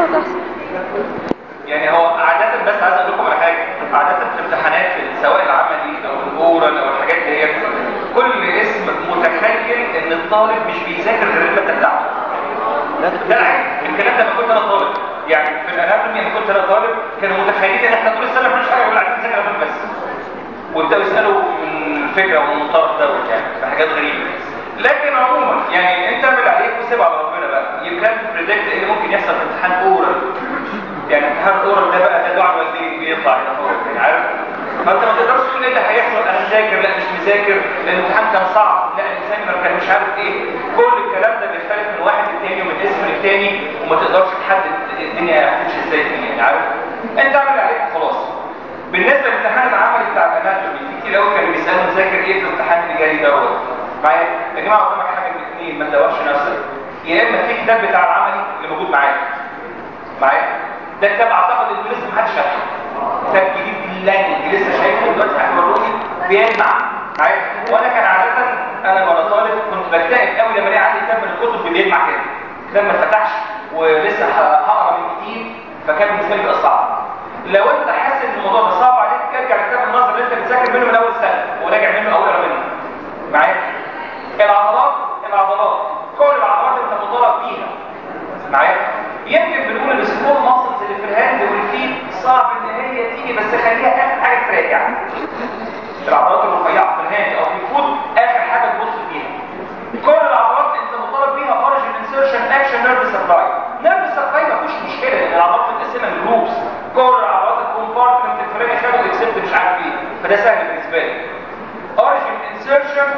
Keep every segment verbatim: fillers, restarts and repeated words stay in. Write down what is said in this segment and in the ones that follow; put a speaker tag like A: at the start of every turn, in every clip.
A: تحصل.
B: يعني هو عادة، بس عايز اقول لكم على حاجة، عادة في الامتحانات في سواء العملي او الاورال او الحاجات دي، كل اسم متخيل ان الطالب مش بيذاكر غير المادة بتاعته. ده العادي، الكلام ده لما كنت انا طالب، يعني في الاناتومي لما كنت انا طالب كانوا متخيلين ان احنا طول السنة مفيش حاجة ولا عايزين نذاكر غير بس. وابداوا يسالوا من الفكره ومن الطرف دوت، يعني بحاجات غريبه. لكن عموما يعني انت اعمل عليك وسيب على ربنا بقى. يمكن بريدكت ايه اللي ممكن يحصل في امتحان اورال. يعني امتحان اورال ده بقى ده دعاء الوالدين بيطلع هنا فوق، يعني عارف. فانت ما تقدرش تقول ايه اللي هيحصل، انا مذاكر لا مش مذاكر، لان الامتحان كان صعب، لا الانسان كان مش عارف ايه. كل الكلام ده بيختلف من واحد للتاني ومن اسم للتاني، وما تقدرش تحدد الدنيا هتمشي ازاي فيه، يعني عارف. انت اعمل عليك خلاص. بالنسبه للامتحان العملي بتاع الاناتومي، في كتير قوي كانوا بيسالوا نذاكر ايه في الامتحان اللي جاي دوت. معايا يا جماعه قدامك حاجه من الاثنين، ما تدوخش نفسك. يا اما في كتاب بتاع العملي اللي موجود معاك. معايا ده كتاب اعتقد ان لسه ما حدش شافه. كتاب جديد لانج لسه شايفه دلوقتي هتوروني بيلمع. معايا وانا كان عاده انا وانا طالب كنت بكتئب قوي لما الاقي عندي كتاب من الكتب بيلمع كده. كتاب ما اتفتحش ولسه هقرا من جديد، فكان بالنسبه لي بقى صعب. لو انت حاسس ان الموضوع ده صعب عليك، ارجع لكتاب النظر اللي انت بتذاكر منه من اول سنه وراجع منه اول منه. معايا العضلات العضلات كل العضلات انت مطالب بيها. معايا يمكن بنقول السمول ماسلز اللي في الهاند والفيت صعب ان هي تيجي، بس خليها اخر حاجه تراجع. العضلات الرفيعه في الهاند او في الفوت اخر حاجه تبص فيها. كل العضلات انت مطالب بيها اوريجن انسيرشن اكشن نيرف سبلاي. نيرف سبلاي ما فيش مشكله لان العضلات متقسمه لجروبس. كل العضلات الكومبارتمنت الفلاني خدوا اكسبت مش عارف ايه، فده سهل بالنسبه لي. اوريجن انسيرشن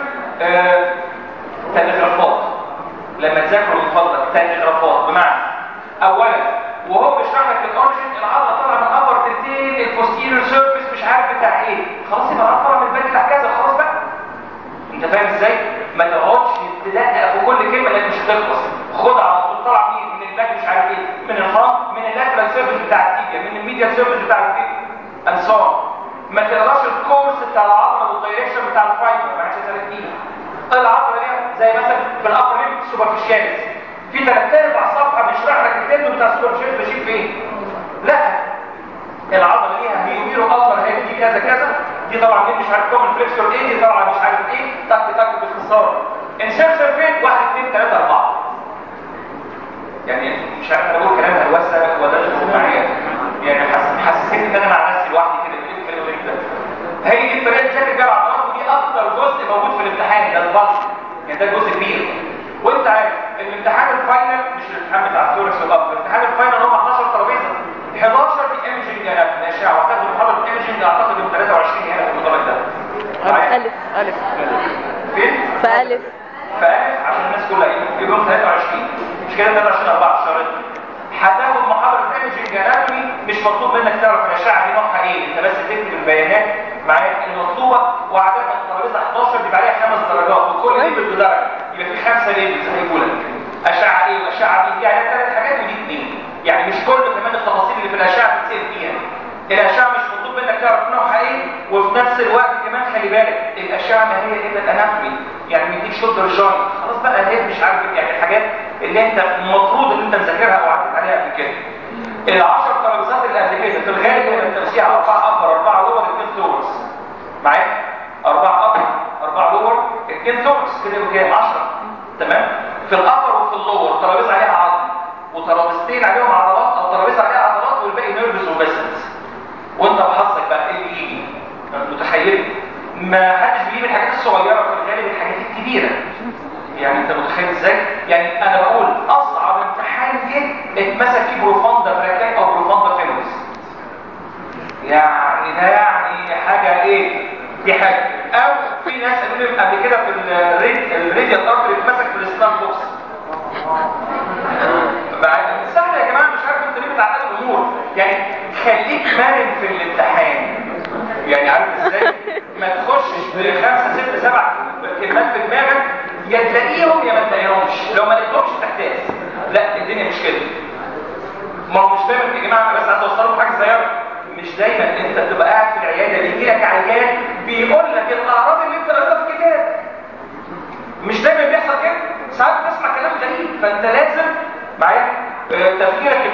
B: تلغرافات. لما تذاكروا من فضلك تلغرافات، بمعنى اولا وهو بيشرح لك الاوريجن العضله طالعه من ابر تلتين البوستيريور سيرفيس مش عارف بتاع ايه، خلاص يبقى العضله طالعه من الباك بتاع كذا، خلاص بقى. انت فاهم ازاي؟ ما تقعدش تدقق في كل كلمه لانك مش هتخلص. خد على طول طالعه منين؟ من الباك مش عارف ايه، من الفرونت، من اللاترال سيرفيس بتاع التيبيا، من الميديال سيرفيس بتاع الفيت انصار. ما تقراش الكورس بتاع العضله والدايركشن بتاع الفايبر، ما عادش ثلاث ايام. العضله ليها زي مثلا في الابر ليب سوبرفيشاليس، في ثلاث ارباع صفحه بيشرح لك التندون بتاع السوبرفيشاليس ماشي فين. لا العضله ليها هيوميرو التر هيد دي كذا كذا، دي طبعا دي مش عارف كومن فليكسور ايه، دي طبعا مش عارف ايه، تك تك باختصار. انسيرشن فين؟ واحد اثنين ثلاثه اربعه. يعني مش عارف انا بقول كلام هلوسه ولا تفهم معايا، يعني حسيت ان انا مع نفسي لوحدي كده ايه الكلام ده. هي دي الطريقه اللي ذاكر بيها العضلات، ودي اكتر جزء موجود في الامتحان، ده البطن، يعني ده جزء كبير. وانت عارف الامتحان الفاينل مش الامتحان بتاع الثوركس والابر، الامتحان الفاينل هم احداشر ترابيزه، حداشر دي ايمجنج اناتومي اشعه، واعتقد محاضره ايمجنج اعتقد يوم ثلاثة وعشرين هنا في المدرج ده.
A: الف الف
B: فين؟
A: في الف
B: في الف عشان الناس كلها يوم ثلاثة وعشرين مش كده ثلاثة وعشرين اربعة شهر. هتاخد محاضره ايمجنج اناتومي، مش مطلوب منك تعرف الاشعه دي نوعها ايه، انت بس تكتب البيانات معايا المطلوبه، وعدد الترابيزه احداشر بيبقى عليها خمس درجات، وكل ليفل بدرجه، يبقى في خمسه ليفلز هيقول لك اشعه ايه واشعه دي، دي عليها ثلاث حاجات ودي اثنين. يعني مش كل كمان التفاصيل اللي في الاشعه بتسال فيها. الاشعه مش مطلوب منك تعرف نوعها ايه، وفي نفس الوقت كمان خلي بالك الاشعه ما هي الا الاناتومي، يعني بيديك شولدر جوينت، خلاص بقى هي مش عارف يعني الحاجات اللي انت المفروض ان انت مذاكرها وعدت عليها قبل كده. العشر ترابيزات اللي قبل كده في الغالب هي التوزيع اربعه ابر اربعه لور اثنين ثوركس. معايا اربعه ابر اربعه لور اثنين ثوركس، كده يبقى كام؟ عشرة. تمام. في الابر وفي اللور ترابيزه عليها عظم وترابيزتين عليهم عضلات، او ترابيزه عليها عضلات والباقي نيرفز وفيسلز. وانت بحظك بقى اللي يجي متخيل ما حدش بيجيب الحاجات الصغيره، في الغالب الحاجات الكبيره. يعني انت متخيل ازاي؟ يعني انا بقول اصعب امتحان جه اتمسك فيه بروفاندا براكاي او بروفاندا فيموريس. يعني ده يعني حاجه ايه؟ دي حاجه. او في ناس قالوا لي قبل كده في الراديال ارتري اتمسك في الاسلام بوكس. سهل يا جماعه، مش عارف انت ليه بتعقدوا الامور. يعني خليك مرن في الامتحان، يعني عارف ازاي؟ ما تخشش بخمسه سته سبع كلمات في دماغك، يا تلاقيهم يا ما تلاقيهمش، لو ما لقيتهمش تحتاج. لا الدنيا مش كده. ما هو مش دايما يا جماعه، انا بس عايز اوصل لكم حاجه صغيره، مش دايما انت بتبقى قاعد في العياده بيجي لك عيان بيقول لك الاعراض اللي انت قريتها في الكتاب. مش دايما بيحصل كده، ساعات بتسمع كلام غريب، فانت لازم معايا تفكيرك يبقى مالي، مش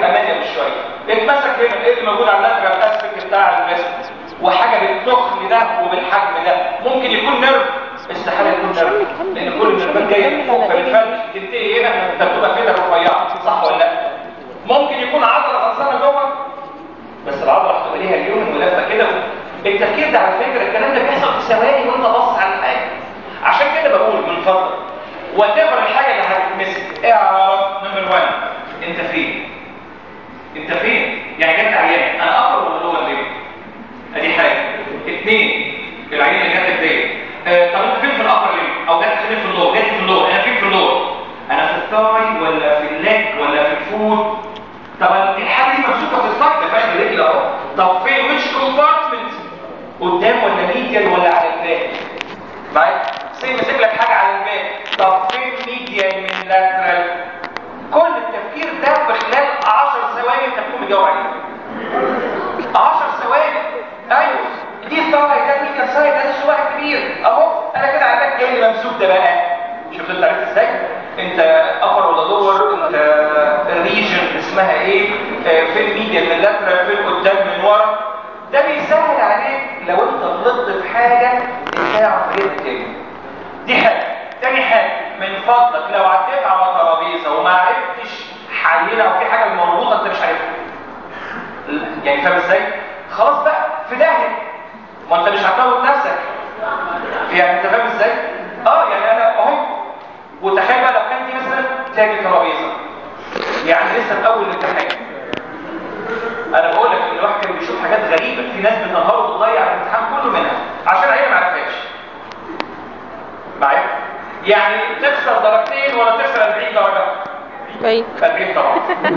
B: شويه اتمسك هنا ايه اللي موجود على اللاترال اسبكت بتاع الريست وحاجه بالتخن ده وبالحجم ده ممكن يكون نيرف استحاله يكون نيرف لان كل النيرفات جايه فوق فبالفرد تنتهي هنا ده بتبقى كده رفيعه صح ولا لا؟ ممكن يكون عضله غلصانه جوه بس العضله هتبقى ليها اليوم ولفه كده. التفكير ده على فكره الكلام ده بيحصل في ثواني وانت باصص على الحاجه. عشان كده بقول من فضلك وتفر الحاجه اللي هتتمسك اعرف نمبر واحد انت فين؟ انت فين؟ يعني جت عيان انا اقرب ولا جوه الليل؟ ادي حاجه. اثنين العيان اللي جت ديت آه طب انت فين في الابر ليل؟ او جت فين في اللور؟ جت في اللور انا فين في اللور؟ انا في الثاي ولا في الليج ولا في الفود؟ طب الحاجه دي ممسوكه في الثاي ده فاهم رجلي اهو. طب فين ويتش كومبارتمنت؟ قدام ولا ميديال ولا على الباك؟ معايا؟ سي ماسك لك حاجه على الباك طب فين ميديال من لاترال؟ كل التفكير ده في خلال عشر ثواني انت بتكون مجاوب عليه. عشر ثواني ايوه دي الثاي ده ميديال سايد ده لسه واحد كبير اهو انا كده على الباك. ايه اللي ممسوك ده بقى؟ شفت انت عرفت ازاي؟ انت ابر ولا لور؟ انت الريجن اسمها ايه؟ فين ميديال من لاترال؟ فين قدام من ورا؟ ده بيسهل عليك لو انت غلطت في حاجه انت تعرف تجيبها تاني. دي حاجه. تاني حاجه من فضلك لو عديت على ترابيزه وما عرفتش حليلها او في حاجه مربوطه انت مش عارفها يعني فاهم ازاي؟ خلاص بقى في داهيه ما انت مش هتموت نفسك يعني انت فاهم ازاي؟ اه يعني انا اهو وتخيل بقى لو كان دي مثلا تلاقي ترابيزه يعني لسه في اول الامتحان. انا بقول لك ان الواحد كان بيشوف حاجات غريبه في ناس بتنهار وتضيع الامتحان كله منها عشان هي ما عرفتهاش. معايا؟ يعني تخسر درجتين ولا تخسر أربعين درجه؟
A: ايوه
B: أربعين طبعا.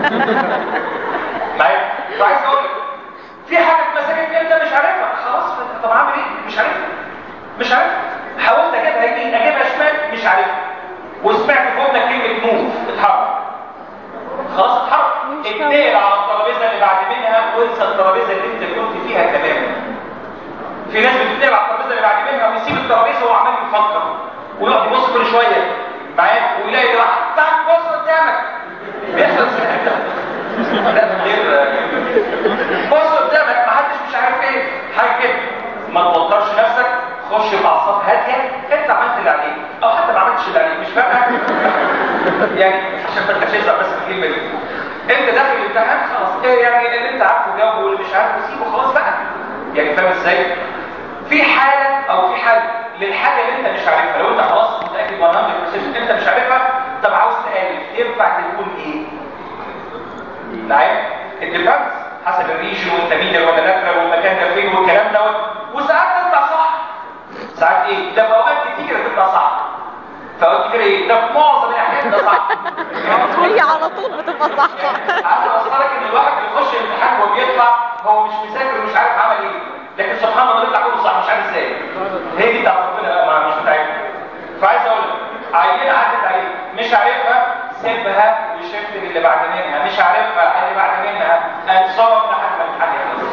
B: معايا؟ وعايز اقول لك في حاجه اتمسكت انت مش عارفها خلاص طب اعمل ايه؟ مش عارفها مش عارفها حاولت اجيبها يمين اجيبها شمال مش عارفها وسمعت في ودنك كلمه موف اتحرك خلاص اتحرك اتنقل على الترابيزه اللي بعد منها وانسى الترابيزه اللي انت كنت فيها تماما. في ناس بتتنقل على الترابيزه اللي بعد منها ويسيب الترابيزه وهو عمال يفكر ويقعد يبص كل شويه معاك ويلاقي راح تحت بص قدامك بيحصل لا غير بص قدامك محدش مش عارف ايه حاجه كده. ما توترش نفسك خش باعصاب هاديه انت عملت اللي عليك او حتى ما عملتش اللي عليك مش فارقه يعني عشان ما تبقاش بس في الكلمه دي. انت داخل الامتحان خلاص ايه يعني اللي انت عارفه جاوبه واللي مش عارفه سيبه خلاص بقى يعني فاهم ازاي؟ في حاله او في حل للحاجه اللي انت مش عارفها لو انت خلاص متاكد مية بالمية انت مش عارفها طب عاوز تالف ينفع تكون ايه؟ معايا؟ الديفرنس حسب الريجن وانت ميديال ولا لاترال والمكان ده فين والكلام دوت وساعات تطلع صح. ساعات ايه؟ ده في اوقات كتيره تطلع صح. في اوقات كتيره ايه؟ ده في معظم الاحيان ده صح.
A: هي على طول بتبقى صح.
B: عايز اوصلك ان الواحد بيخش الامتحان وهو بيطلع هو مش مذاكر ومش عارف عمل ايه لكن سبحان الله بيطلع كله صح مش عارف ازاي. هي دي بتاعت ربنا بقى مش بتاعتنا. فعايز اقول لك عينه عدت عليك مش عارفها سيبها للشفت اللي بعد منها مش عارفها اللي بعد منها انصار لحد ما الامتحان يخلص.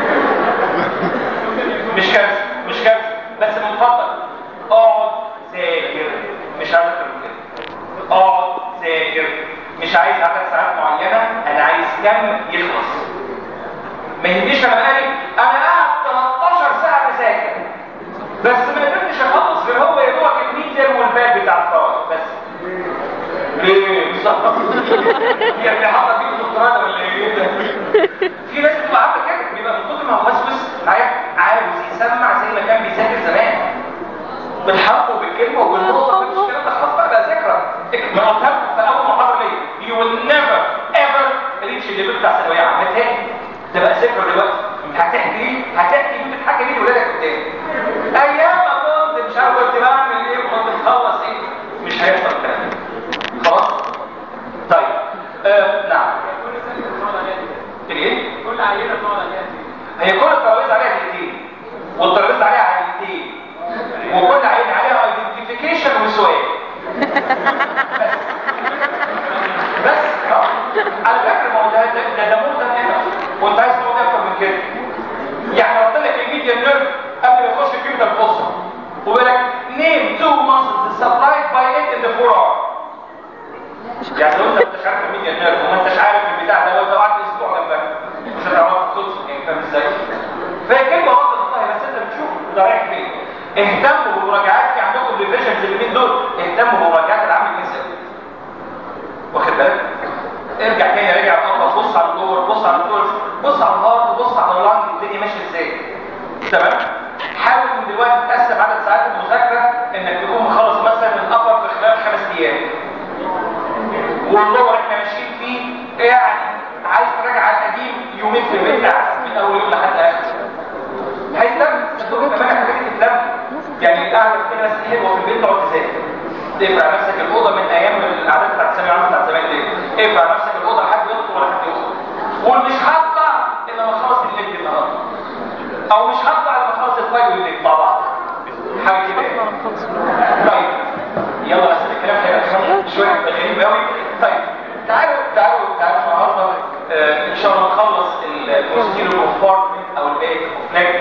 B: مش كارثه مش كارثه بس من فضلك اقعد ذاكر مش عايز اكتر من كده. اقعد ذاكر مش عايز عدد ساعات معينه انا عايز كم يخلص. ما يهمنيش انا بقالي انا قاعد تلتاشر ساعه بذاكر بس ما قدرتش اخلص غير هو يا دوبك الميديال والباك بتاع الفرق بس. ليه؟ بالظبط. يعني حاطط فيه دكتوراه ولا ايه؟ في ناس بتبقى عامله كده بيبقى من كتر ما هو وسوس عاوز يسمع زي ما كان بيذاكر زمان. بالحرف وبالكلمه وبالنقطه مفيش الكلام ده خلاص بقى بقى ذاكره. ما قلتها في اول محاضره ليه؟ يو ويل نيفر ايفر ريتش الليفل بتاع ثانويه عامه تاني. تبقى ذاكره دلوقتي هتحكي ليه؟ هتحكي ليه بتتحكي ليه لاولادك قدام. ايام ما كنت مش عارف كنت بعمل ايه وكنت بخلص ايه مش هيحصل الكلام ده. خلاص؟ طيب آه نعم. الايه؟
C: كل عينه بتقعد عليها
B: هي كل الترابيزه عليها دقيقتين والترابيزه عليها عينتين وكل عين عليها ايدنتيفيكيشن وسؤال بس اه على فكره ما هو ده ده ده مور ده هنا وانت عايز تقول اكتر من كده. يعني قلت لك الميديان نيرف قبل ما يخش الكبده الفصة وبيقول لك نيم تو ماسلز سبلايد باي ات ان ذا فور اور. يعني لو انت مش عارف الميديان نيرف وما انتش عارف البتاع ده لو قعدت اسبوع اهتموا بمراجعات في عندكم ريفيجنز اليومين دول، اهتموا بمراجعات العام الانساني. واخد بالك؟ ارجع تاني، راجع الأرض، بص على الدور، بص على الدور، بص على الهارد، بص على اللانج، الدنيا ماشيه ازاي. تمام؟ حاول من دلوقتي تقسم عدد ساعات المذاكره انك تكون مخلص مثلا الابر في خلال خمس ايام. واللور احنا ماشيين فيه يعني عايز تراجع على القديم يومين في البيت من اول يوم لحد اخر. هيتم تدور كمان حاجات تتلم. يعني القعده كده ناس حلوه في البيت تقعد تذاكر. تقفل على نفسك الاوضه من ايام الاعداد بتاعت الثانويه العامه بتاعت زمان دي. اقفل على نفسك الاوضه لحد يدخل ولا حد يدخل. ومش هطلع الا لما اخلص الليل النهارده. او مش هطلع الا لما اخلص الفايل والليل مع بعض. حاجه كده. طيب يلا بس الكلام هيبقى شويه غريب قوي. طيب تعالوا تعالوا تعالوا النهارده آه ان شاء الله نخلص البوستيريور كومبارتمنت او الباك اوف نيك.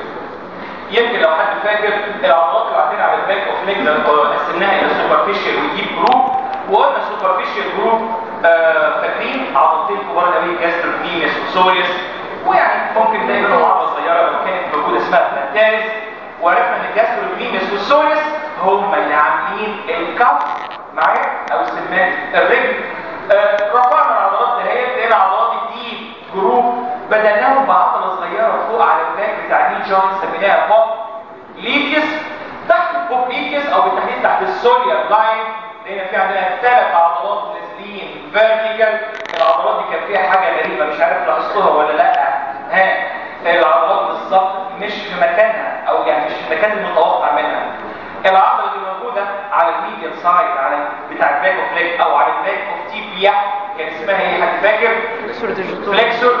B: يمكن لو حد فاكر العضلات اللي عندنا على الباك اوف نيك قسمناها الى سوبرفيشال وديب جروب، وقلنا سوبرفيشال جروب آه فاكرين عضلتين كبار قوي جاستروفيميس وسوريوس، ويعني ممكن تلاقي منهم عضله صغيره لو كانت موجوده اسمها بلانتاريس. وعرفنا ان الجاستروفيميس والسوريوس هم اللي عاملين الكف معايا او السمان الرجل. آه رفعنا العضلات دهيت لقينا عضلات الديب جروب بدلناهم بعضله صغيره فوق على الباك بتاع الني جوينت سميناها بوب ليكس. تحت البوب ليكس او بالتحديد تحت السوليار لاين لقينا في عندنا ثلاث عضلات نازلين فيرتيكال. العضلات دي كان فيها حاجه غريبه مش عارف لاحظتوها ولا لا. ها العضلات بالظبط مش في مكانها او يعني مش في المكان المتوقع منها. العضله اللي موجوده على الميديال سايد على بتاع الباك اوف ليج او على الباك اوف تيبيا كان اسمها ايه حد فاكر؟ فليكسور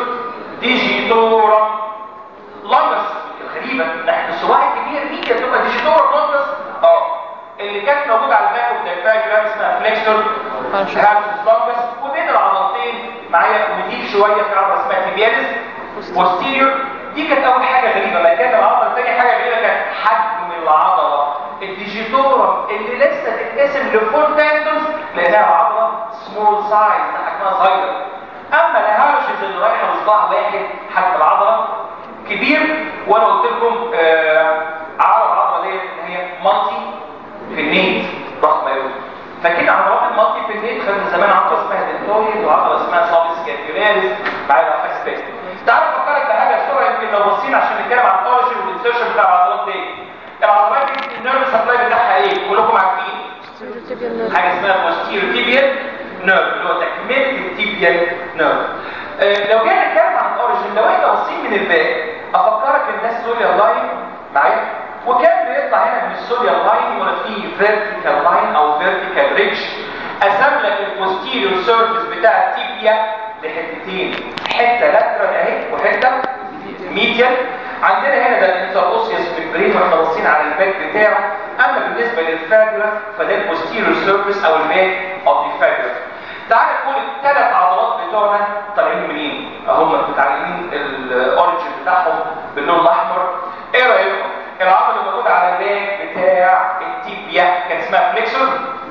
B: ديجيتورم لونجس. الغريبه ناحيه الصباع الكبير دي كانت تبقى ديجيتورم لونجس. اه اللي كانت موجوده على الباك اوف دايفراجرام اسمها فليكسور هامس لونجس. وبين العضلتين معايا وديك شويه في عضله اسمها تيبياليس بوستيريور. دي كانت اول حاجه غريبه. ما كانت العضله الثانيه حاجه غريبه كانت حجم العضله. الديجيتورم اللي لسه تتقسم لفور تاندومز لانها عضله سمول سايز حجمها صغير. اما الهارشز اللي رايحه لصباع واحد حجم العضله كبير. وانا قلت لكم آه عضله العضله ديت ان هي مالتي في النيت ضخمه قوي. فكده عضلات المالتي في النيت خدنا زمان عضله اسمها دلتويد وعضله اسمها سابسكابيولاريس معايا لو حاسس بيها. تعالوا افكرك بحاجه بسرعه يمكن لو بصينا عشان نتكلم عن الاوريجن والانسيرشن بتاع العضلات دي. العضلات دي النيرف سبلاي بتاعها ايه؟ كلكم عارفين حاجه اسمها بوستيريور تيبيال نيرف اللي هو تكمله التيبيال نيرف. آه لو جينا نتكلم عن الاوريجن لو احنا باصين من الباك افكرك ان ده السوليار لاين معايا وكان بيطلع هنا من السوليار لاين ولا في فيرتيكال لاين او فيرتيكال ريدج قسم لك البوستيريور سيرفيس بتاع التيبيا لحتتين، حته لاترال اهي وحته ميديال. عندنا هنا ده الانتراوسيوس ممبرين واحنا باصين على الباك بتاعه. اما بالنسبه للفاجولا فده البوستيريور سيرفيس او الباك اوف ذا فاجولا. تعال نقول الثلاث عضلات بتوعنا طالعين منين؟ هم متعلمين الاوريجن بتاعهم باللون الاحمر. ايه رايكم؟ العضله اللي موجوده على الباك بتاع التيبيا كان اسمها فليكسور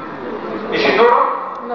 B: ديجيتورم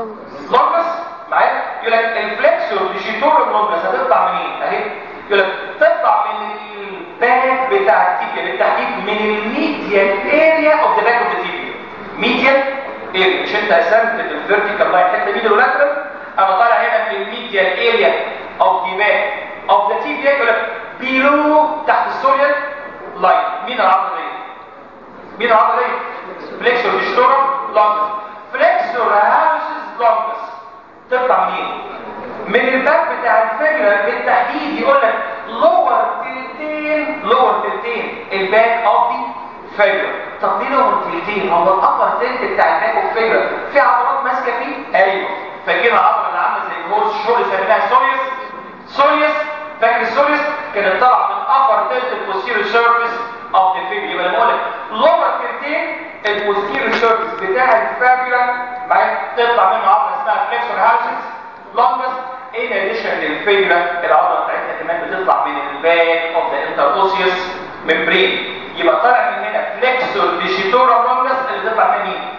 B: لونجس معايا. يقول لك الفليكسور ديجيتورم لونجس هتطلع منين؟ اهي يقول لك تطلع من الباك بتاع التيبيا بالتحديد من الميديال اريا اوف ذا باك اوف ذا تيبيا. ميديال اريا مش انت قسمت الفيرتيكال لاين حته ميديال ولاترال. انا طالع هنا من الميديال اريا اوف ذا باك اوف ذا تيبيا يقول لك بيلو تحت السوليال لاين. مين العضله دي؟ مين العضله دي؟ فليكسور ديجيتورم لونجس. فليكسور هامسس لونجس تطلع منين؟ من الباك بتاع الفيجر بالتحديد يقول لك لور تلتين لور تلتين الباك اوف دي فيجر. طب ليه لور تلتين؟ هو الابر تلت بتاع الباك اوف فيجر في عضلات ماسكه فيه؟ ايوه. فاكرين العضله اللي عامله زي الهورس شغل سميناها سوريوس؟ سوريوس فاكر السوريوس؟ كانت طالعه من ابر تلت البوستيريور سيرفيس اوف ذا فيجر. يبقى لما اقول لك لور تلتين البوستيريور سيرفيس بتاع الفابيولا معايا تطلع منه عضله اسمها فليكسور هامسس لونجس. in addition للفيجرا العضله بتاعتنا كمان بتطلع من الباك اوف ذا انتراوسيوس ممبرين. يبقى طالع من هنا فليكسور ديجيتورم لونجس اللي تطلع من مين؟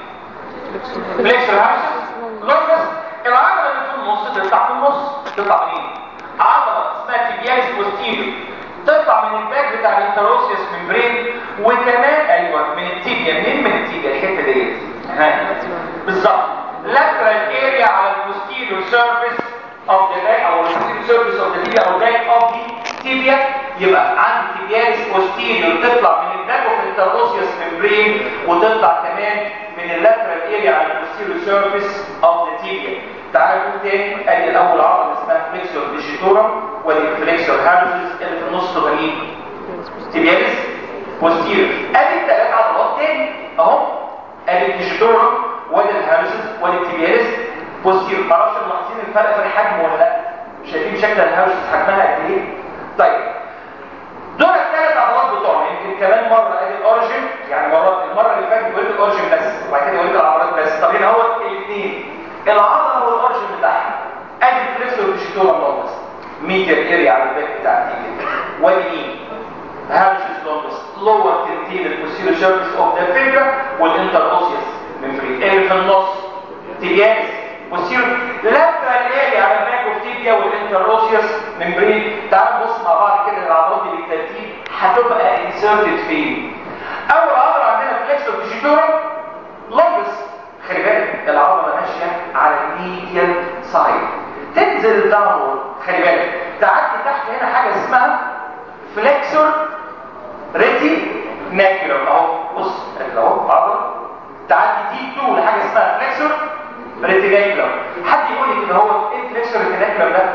B: فليكسور هامسس لونجس. العضله اللي في النص تطلع في النص تطلع منين؟ عضله اسمها تيبياليس بوستيريور تطلع من الباك بتاع الانتراوسيوس ممبرين وكمان ايوه من التيبيا. منين من التيبيا الحته ديت؟ ها بالظبط lateral area على البوستيريور سيرفيس اوف ذا باك او البوستيريور سيرفيس اوف ذا تيبيا او باك اوف ذا تيبيا. يبقى عند تيبياليس بوستيريور تطلع من الباك اوف انتروسيوس ممبرين وتطلع كمان من اللاترال اريا على البوستيريور سيرفيس اوف ذا تيبيا. تعالوا نقول تاني. ادي الاول عضله اسمها فليكسور ديجيتورم ودي فليكسور هالوسس اللي في النص تبقى مين؟ تيبياليس بوستيريور. ادي الثلاث عضلات تاني اهو. ادي الديجيتورم وادي الهالوسس وادي التيبياليس بوستيريور. معرفش ملاحظين الفرق في الحجم ولا لا؟ شايفين شكل الهالوسس حجمها قد ايه؟ طيب دول الثلاث عضلات بتوعنا. يمكن كمان مره ادي الاوريجن، يعني مره المره اللي فاتت قلت الاوريجن بس وبعد كده قلت العضلات بس. طب هنا هو الاثنين العضله والاوريجن بتاعها. ادي الفليكسور ديجيتورم لونجس ميديال اريا على الباك بتاع التيبيا وادي مين؟ هالوسس لونجس لور تنتين البوستيريور سيرفيس اوف ذا فيبرا والانتروسيوس ممبرين. اللي في النص تيبياليس بوستيريور لاترال اريا على الباك اوف تيبيا والانتروسيوس ممبرين. تعالوا نبص مع بعض كده العضلات دي بالترتيب هتبقى انسيرتد فين. اول عضله عندنا فليكسور ديجيتورم لونجس. خلي بالك العضله ماشيه على الميديال سايد تنزل داونورد. خلي بالك تعدي تحت هنا حاجه اسمها فليكسور ريتيناكولم اهو. بص اهو عضله تعدي دي تو لحاجه اسمها فليكسور ريتيناكولم. حد يقول لي كده هو ايه فليكسور ريتيناكولم ده؟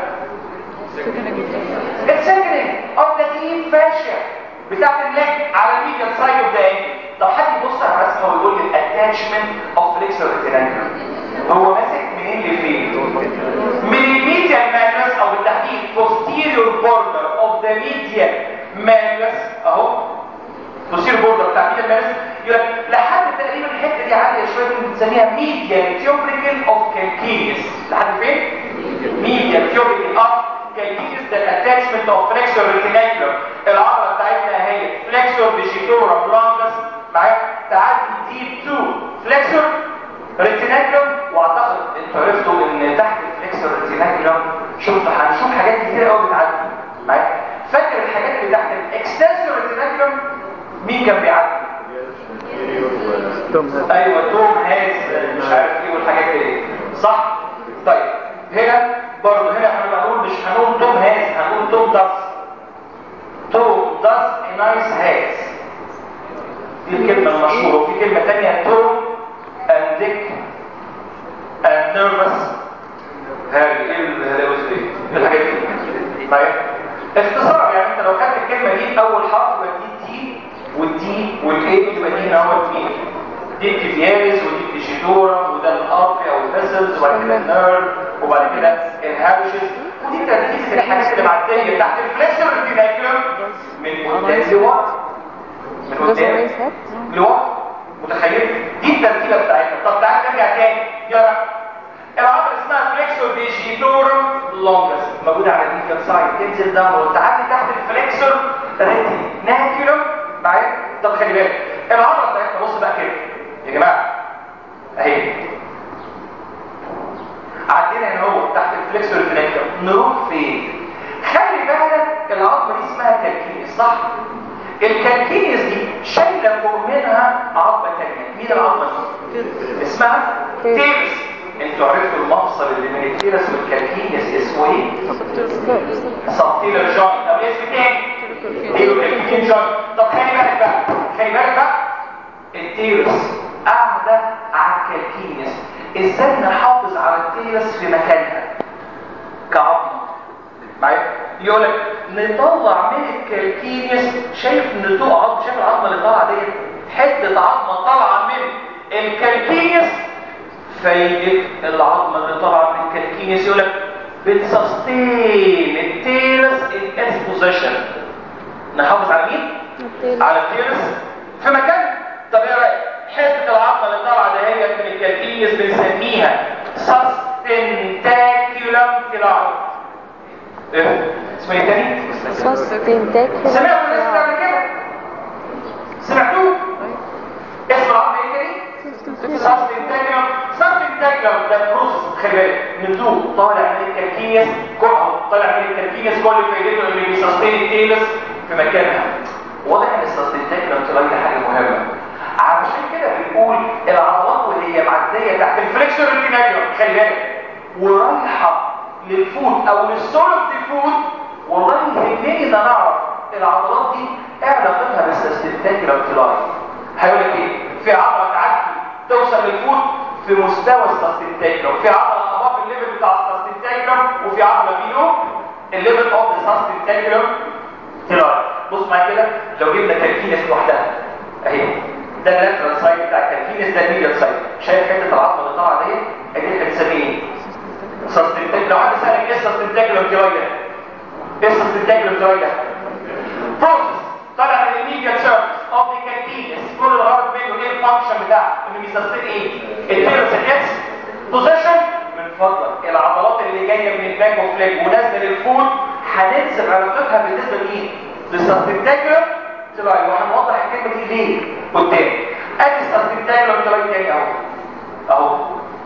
B: السكننج اوف ذا ديب فاشيا بتاعت الليج على الميديال سايد اوف ذا انكل. طب حد يبص على الرسمه ويقول لي الاتاتشمنت اوف فليكسور ريتيناكولم هو ماسك منين لفين؟ من الميديال مالوس او بالتحديد posterior border of the medial malleus اهو. posterior border بتاع الميديال مالوس يقول لك لحد تقريبا الحته دي عاليه شويه بنسميها medial tubercle of calcaneus. لحد فين؟ medial tubercle of calcaneus ده الاتاتشمنت اوف فليكسور ريتيناكولم. العضله بتاعتنا هي فليكسور ديجيتورم لونجس معايا تعدي دي تو فليكسور ريتيناكولم. واعتقد انتوا عرفتوا ان تحت الفليكسور ريتيناكولم شوف هنشوف حاجات كتير قوي بتعدي معايا. فاكر الحاجات اللي تحت الاكستنسور ريتيناكولم مين كان بيعدي؟ ايوه توم هاز مش عارف ايه والحاجات دي صح. طيب هنا برضه هنا هنقول مش هنقول توم هاز هنقول توم داز. توم داز a nice has دي الكلمه المشهوره. وفي كلمه ثانيه توم and Dick and nervous. هذه ايه الهلاوس دي الحاجات دي. طيب اختصار يعني انت لو خدت الكلمه دي اول حرف يبقى دي تي والدي والاي يبقى دي هنا هو مين؟ دي التيبياليس ودي الديجيتورم وده الارفي او الفيسلز وبعد كده النيرف وبعد كده الهالوسس. ودي تركيز الحاجات اللي معديه تحت الفليكسور ريتيناكولم من قدام لورا من قدام لورا. متخيل؟ دي التركيبه بتاعتنا. طب تعالى نرجع تاني. يلا العضله اسمها فليكسور ديجيتورم لونجس موجوده على الميديال سايد تنزل داون وتعدي تحت الفليكسور ريتيناكولم معايا. طب خلي بالك العضله بتاعتنا بص بقى كده يا جماعه اهي عدينا هنا اهو تحت الفليكسور ريتيناكولم. نروح فين؟ خلي بالك العضله دي اسمها كالكينيس صح؟ الكالكينيس دي شايله فوق منها عظمه ثانيه. مين العظمه دي؟ اسمها تيرس. انتوا عرفتوا المفصل اللي من التيرس والكالكينيس اسمه ايه؟ سبتيلر جوينت. طب اسم تاني ايه الكالكين جوينت. طب خلي بالك بقى خلي بالك بقى التيرس قاعده على الكالكينيس. ازاي نحافظ على التيرس في مكانها كعظمه معايا؟ يقول لك نطلع من الكالكينيس. شايف ان تقع شايف العظمه اللي طالعه ديت حته عظمه طالعه من الكالكينيس. فايده العظمه اللي طالعه من الكالكينيس يقول لك بتسستين التيرس ان اتس بوزيشن. نحافظ على مين؟ على التيرس في مكان. طب ايه رايك حته العظمه اللي طالعه دهيت من الكالكينيس بنسميها سستنتاكيولم تيلاي. ايه اسمها ايه تاني؟
A: سستنتاكيولم.
B: سمعتوا الاسم ده قبل كده؟ سمعتوه؟ اسم العظمه ايه تاني؟ سستنتاكيولم. سستنتاكيولم ده بروسس خلي بالك نتوء طالع من الكالكينيس كله طالع من الكالكينيس كل فايدته اللي بيسستين التيلس في مكانها. واضح ان السستنتاكيولم التنتاكيولم تلاقي حاجه مهمه. علشان كده بنقول العضلات وهي معديه تحت الفليكسور التناكيولم خلي بالك ورايحه للفوت او للسولف فوت، والله يهمني ان نعرف العضلات دي ايه علاقتها بالسستنتاكيولم تلاقي. هيقول لك ايه؟ في عضله تعدي توصل للفوت في مستوى السستنتاكيولم، في عضله اباف الليفل بتاع السستنتاكيولم، وفي عضله بيلو الليفل اوف السستنتاكيولم تلاقي. بص معايا كده، لو جبنا كالكينس لوحدها اهي، ده اللاترال سايد بتاع الكالكينس، ده الميديال سايد. شايف حته العظمه اللي طالعه ديت؟ ادي هنسميه ايه؟ سستنتاكيولم. لو حد سالك ايه السستنتاكيولم تلاقي ده؟ ايه السستنتاكيولم تلاقي ده؟ بروسس طالع من الميديال سيرفيس اوف ذا كالكينس، كل الغرض منه ايه الفانكشن بتاعه؟ انه بيسستين ايه؟ التيرس اكس بوزيشن. من فضلك العضلات اللي جايه من الباك اوف ليج ونازله للفوت هننسب علاقتها بالنسبه لايه؟ للسستنتاكيولم تلاقي، وهنوضح الكلمه دي ليه قدام. ادي السستنتاكيولم تلاقي تاني اهو اهو،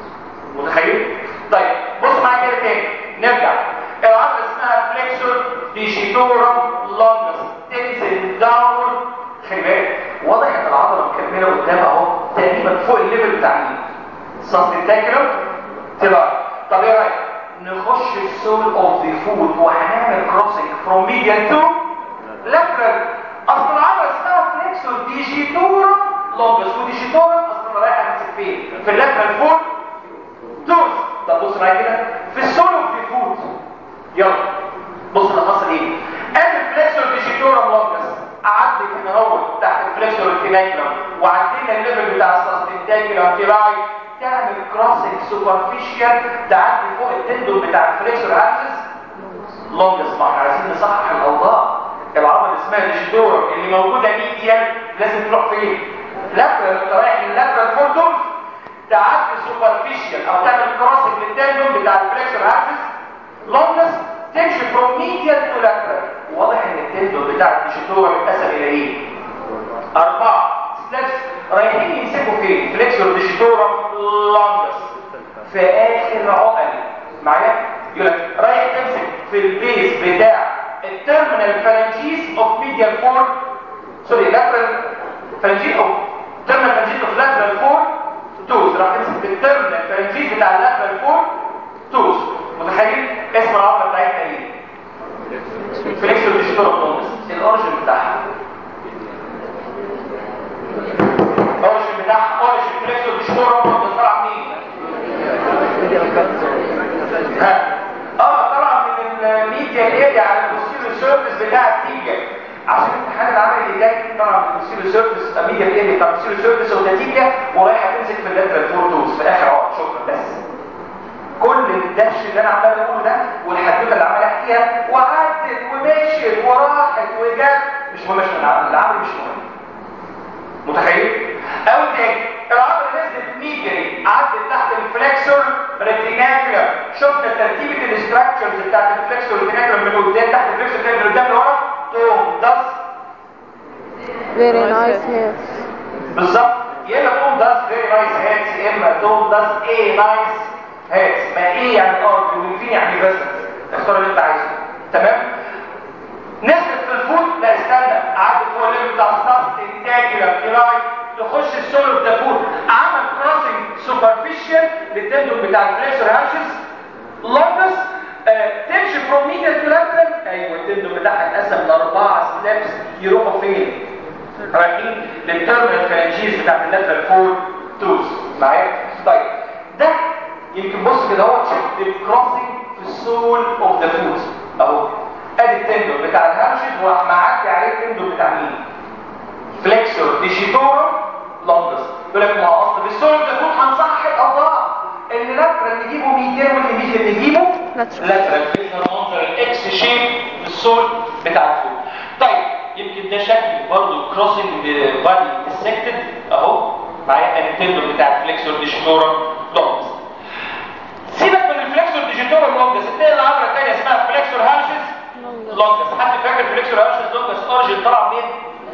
B: متخيل؟ طيب بص معايا كده تاني، نرجع. العضله اسمها فليكسور ديجيتورم لونجس، تنزل داون. خلي بالك واضح ان العضله مكمله قدام اهو تقريبا فوق الليفل بتاع مين؟ السستنتاكيولم تلاقي. طب ايه رايك نخش السول اوف ذا فوت وهنعمل كروسنج فروم ميديال تو لاترال؟ اصل العضله اسمها فليكسور ديجيتورم لونجس، وديجيتورم اصلا رايحه تمسك فين؟ في اللاترال فوت توز. طب بص معايا كده في السول اوف ذا فوت، يلا بص اللي حصل ايه. ادي الفليكسور ديجيتورم لونجس قعدت هنا اهو تحت الفليكسور التناكيولم، وعدينا الليفل بتاع السستنتاكيولم تلاقي تعمل كروسنج سوبرفيشال تعدي فوق التندون بتاع الفليكسور اكسس لونجس. ما احنا عايزين نصحح الاوضاع. العضله اسمها ديجيتورم اللي موجوده ميديال لازم تروح فين؟ لاترال. انت رايح لللاترال فورتوم تعدي سوبرفيشال او تعمل كروسنج للتندون بتاع الفليكسور اكسس لونجس، تمشي فروم ميديال تو لاترال. واضح ان التندون بتاع الديجيتورم اتقسم الى ايه؟ اربعه ستيبس رايحين يمسكوا فين؟ فليكسور ديجيتورم لونجس في اخر عقل. معايا؟ يقول لك رايح تمسك في البيس بتاع التيرمينال فالانجيز اوف ميديال فور سوري لاترال فالانجيز اوف تيرمينال فالانجيز اوف لاترال فور توز. راح تمسك في التيرمينال فالانجيز بتاع اللاترال فور توز. متخيل؟ اسم العضله بتاعتنا ايه؟ فليكسور ديجيتورم لونجس. الاوريجن بتاعها الاوريجن بتاعها اوريجن فليكسور ديجيتورم لونجس طالعه منين؟ ها اه طالعه من الميديال اريا على البوستيريور سيرفيس بتاع التيجا. عشان الامتحان العملي اللي جاي طالعه من البوستيريور سيرفيس الميديال اريا بتاع البوستيريور سيرفيس والنتيجه ورايحه تمسك في اللاترال فور توز في اخر عقد. شكرا. بس كل الدش اللي انا عمال اقوله ده والحدوته اللي عمال احكيها وعدت ومشيت وراحت وجت مش مهم، عشان العمل العمل مش مهم. متخيل؟ او تاني العضله نزلت ميديالي عدت تحت الفليكسور ريتيناكولم. شفنا ترتيبه الاستراكشرز بتاعت الفليكسور ريتيناكولم من قدام تحت الفليكسور من قدام لورا. توم داس
A: very nice heads.
B: بالظبط. يا اما توم داس very nice heads يا اما توم داس ايه نايس هيدز. ما ايه يعني ارض وفين يعني بس اختار اللي انت عايزه. تمام. نزلت في الفوت، لا استنى قعدت فوق الليفل بتاع السستنتاكيولم تلاقي تخش السول اوف ذا فوت، عمل كروسنج سوبرفيشال للتندون بتاع الفليكسور هاشز لونجس. آه تمشي فروم ميديال تو لاترال. ايوه التندون بتاعها اتقسم لاربعه ستيبس يروحوا فين؟ رايحين للتيرمينال فالانجيز بتاعت اللاترال فور توز. معايا؟ طيب ده يمكن بص كده اهو تشوف الكروسنج في السول اوف ذا فوت اهو. ادي التندون بتاع الهامشز ومعدي عليه التندون بتاع مين؟ فليكسور ديجيتورم لونجس. يقول لك ما هو اصل في السول اوف ذا فوت هنصحح الاوضاع. اللي لاترال نجيبه ميديال واللي ميديال نجيبه لاترال. فيظهر منظر الاكس شيب في السول بتاع الفوت. طيب يمكن ده شكل برضه كروسنج بادي ديسكتد اهو. معايا ادي التندون بتاع الفليكسور ديجيتورم لونجس. سيبك من الفليكسور ديجيتورم لونجس، الثانيه العضله الثانيه اسمها فليكسور هاشز لونجس. حد فاكر فليكسور هاشز لونجس اوريجن طلع منين؟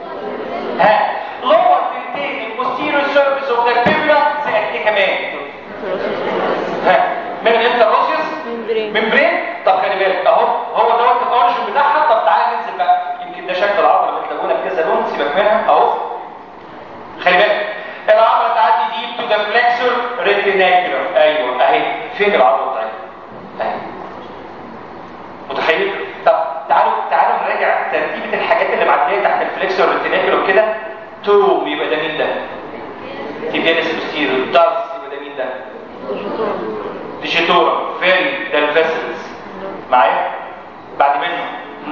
B: ها لور تنتين البوستيريور سيرفيس اوف ذا فيبولا زائد ايه كمان؟ ها من الانتروسيوس ممبرين. طب خلي بالك اهو هو دوت الاوريجن بتاعها. طب تعالى ننزل بقى، يمكن ده شكل العضله اللي بتلاقونا بكذا لون، سيبك منها اهو.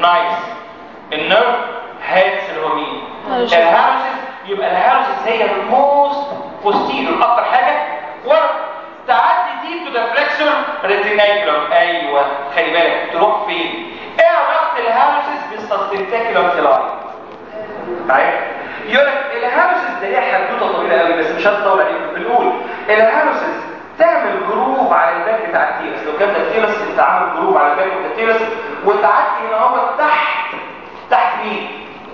B: نايس. النيرف هاتس اللي هو مين؟ الهالوسز. يبقى الهالوسز هي الموست بوستيريور اكتر حاجه ورا، تعدي دي تو ذا فليكسور ريتينايكولم. ايوه خلي بالك تروح فين؟ ايه علاقه الهالوسز بالسبستنتاكولم تيلاي؟ معايا؟ يقول لك الهالوسز ده هي حدوته طويله قوي بس مش هتطول عليكم. بنقول الهالوسز تعمل جروب على الباك بتاع التيرس. لو كان ده التيرس انت عامل جروب على الباك بتاع التيرس وتعدي هنا هو تحت تحت مين؟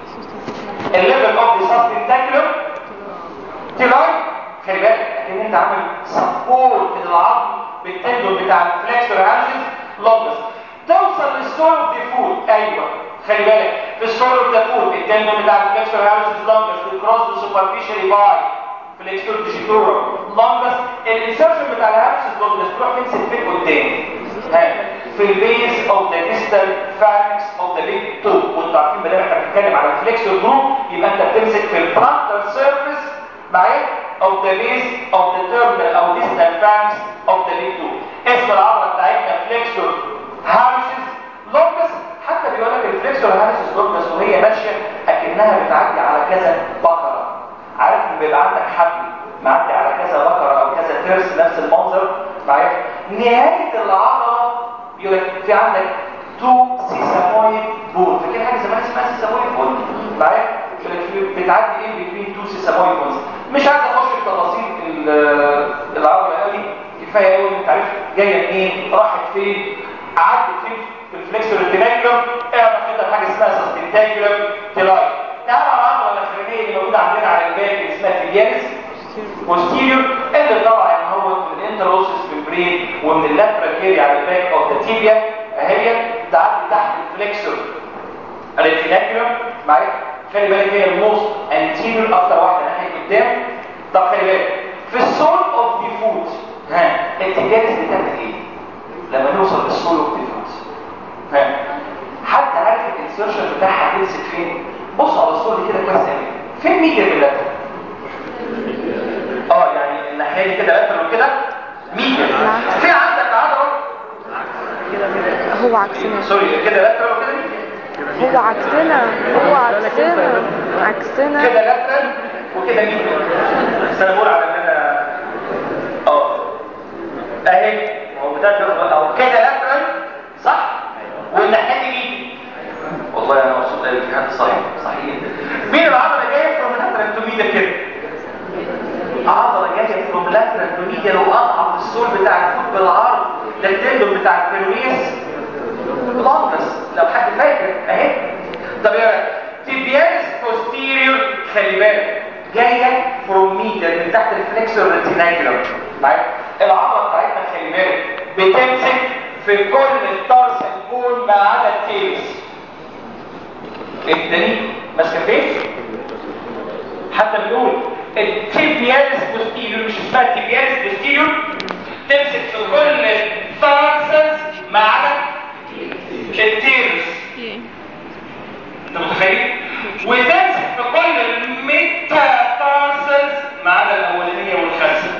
B: الليفل اوف ذا سبستنتاكولم تيلاي. خلي بالك ان انت عامل سبورت للعظم بالتندون بتاع الفليكسور هالوسز لونجس توصل للسول اوف ذا فوت. ايوه خلي بالك في السول اوف ذا فوت التندون بتاع الفليكسور هالوسز لونجس بيكروس ذا سوبرفيشال باي فليكسور ديجيتورا لونجس. الانسرشن بتاع الهالوسز لونجس تروح تمسك فين قدام؟ ها في البيس اوف ذا ديستال فالكس اوف ذا بيج تو. وانتوا عارفين ما دام احنا بنتكلم على الفليكسور جروب يبقى انت بتمسك في البلانتر سيرفيس معايا of the base of the terminal او distal phalanx of the big toe. اسم العضله بتاعتنا flexor hallucis longus. حتى بيقول لك الفليكسور hallucis longus وهي ماشيه اكنها بتعدي على كذا بقره. عارف ان بيبقى عندك حبل معدي على كذا بقره او كذا ترس نفس المنظر معايا. نهايه العضله بيقول لك في عندك تو سيسامويد بون. فاكر حاجه زمان اسمها سيسامويد بون معايا؟ بتعدي ايه بين تو سيسامويد بونز. مش عايز اخش في تفاصيل العضله قوي، كفايه قوي انت عارف جايه منين راحت فين عدت فين في الفليكسور ريتينايكولم. اعرف كده حاجه اسمها سبستنتاكولم تيلاي. تعالى على العضله الاخرانيه اللي موجوده عندنا على الباك اللي اسمها تيبيانس بوستيريور اللي طالع ان هو من الانتروسس ممبرين ومن اللاترال اريا على الباك اوف ذا تيبيا اهي تعدي تحت الفليكسور ريتينايكولم معايا. خلي بالك هي الموست انتيريور اكتر واحده ناحيه قدام. طب خلي بالك في السول اوف ذا فوت ها التيبيانس بتعمل ايه لما نوصل للسول اوف ذا فوت؟ ها حد عارف الانسيرشن بتاعها تمسك فين؟ بص على السول دي كده كويس قوي. فين ميديا باللاتر؟ اه يعني الناحيه دي كده لاتر وكده ميديا. في عندك عضله
A: هو عكسنا.
B: سوري كده لاتر وكده ميديا.
A: هو عكسنا هو عكسنا عكسنا
B: كده لاترال وكده ميديا. بس انا بقول على ان انا اه اهي هو بتاع او كده لاترال صح والناحيه دي ميديا. والله انا مبسوط قوي في حد صحيح صحيح. مين العضله جايه فروم لاترال تو ميديا كده؟ عضله جايه فروم لاترال تو ميديا لو قطع في السول بتاع الفوت بالعرض ده التندون بتاع الفيرويس لونجس لو حد فاكر اهي. طب يا تيبيانس بوستيريور خلي بالك جايه فروم ميديا من تحت الفليكسور ريتينايكولم معايا. العضله بتاعتنا خلي بالك بتمسك في كل التارسال بون ما عدا التيلس. التاني ماسكه فين؟ حتى بنقول التيبيانس بوستيريور مش اسمها تيبيانس بوستيريور تمسك في كل التارسالز ما عدا التيرس. انت متخيل؟ وتمسك في كل الميتاتارسلز ما عدا الاولانيه والخامسه.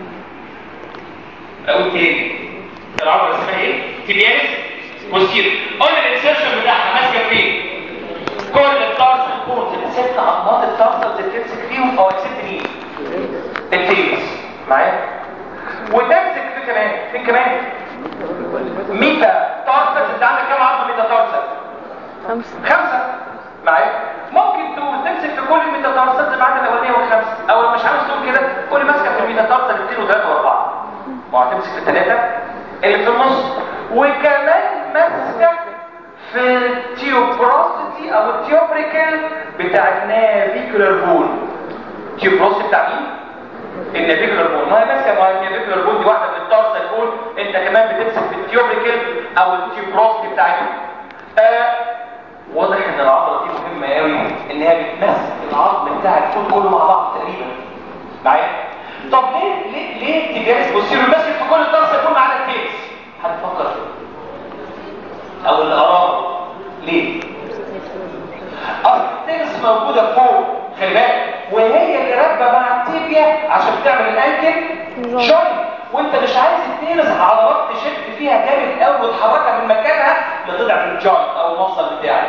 B: اقول تاني العضله اسمها ايه؟ تيبيانس بوستيريور. قلنا الانسيرشن بتاعها ماسكه فين؟ كل التارسل بونز الست عضلات التارسلز اللي بتمسك فيهم او اكسبت مين؟ التيرس معايا؟ وتمسك في كمان في كمان ميتا تارسل. انت عندك كام عضله ميتا تارسل؟
A: خمسة
B: خمسة معايا. ممكن تقول تمسك في كل الميتاتارسلز ما عدا الاولانيه والخمسه. او مش عاوز تقول كده قول ماسكه في الميتاتارسل اثنين وثلاثه واربعه. ما هتمسك في الثلاثه اللي في النص وكمان ماسكه في التيوبروستي او التيوبريكال بتاع النافيكولار بون. التيوبروستي بتاع مين؟ النافيكولار بون. ما هي ماسكه مع النافيكولار بون دي واحده من التارسل بون. انت كمان بتمسك في التيوبريكال او التيوبروستي بتاعتهم. آه واضح ان العضله دي مهمه قوي ان هي بتمسك العظم بتاع الفوت كله مع بعض تقريبا معايا. طب ليه ليه ليه تيبيانس بوستيريور ماسك في كل الطرس يكون ما عدا التيبس؟ هتفكر او القرابه ليه؟ اصل التيبس موجوده فوق خلي بالك وهي اللي راكبه مع التيبيا عشان تعمل الانكل جوينت. وانت مش عايز التيبس عضلات تشد فيها جامد قوي وتحركها من مكانها لتضعف الجوينت او المفصل بتاعك.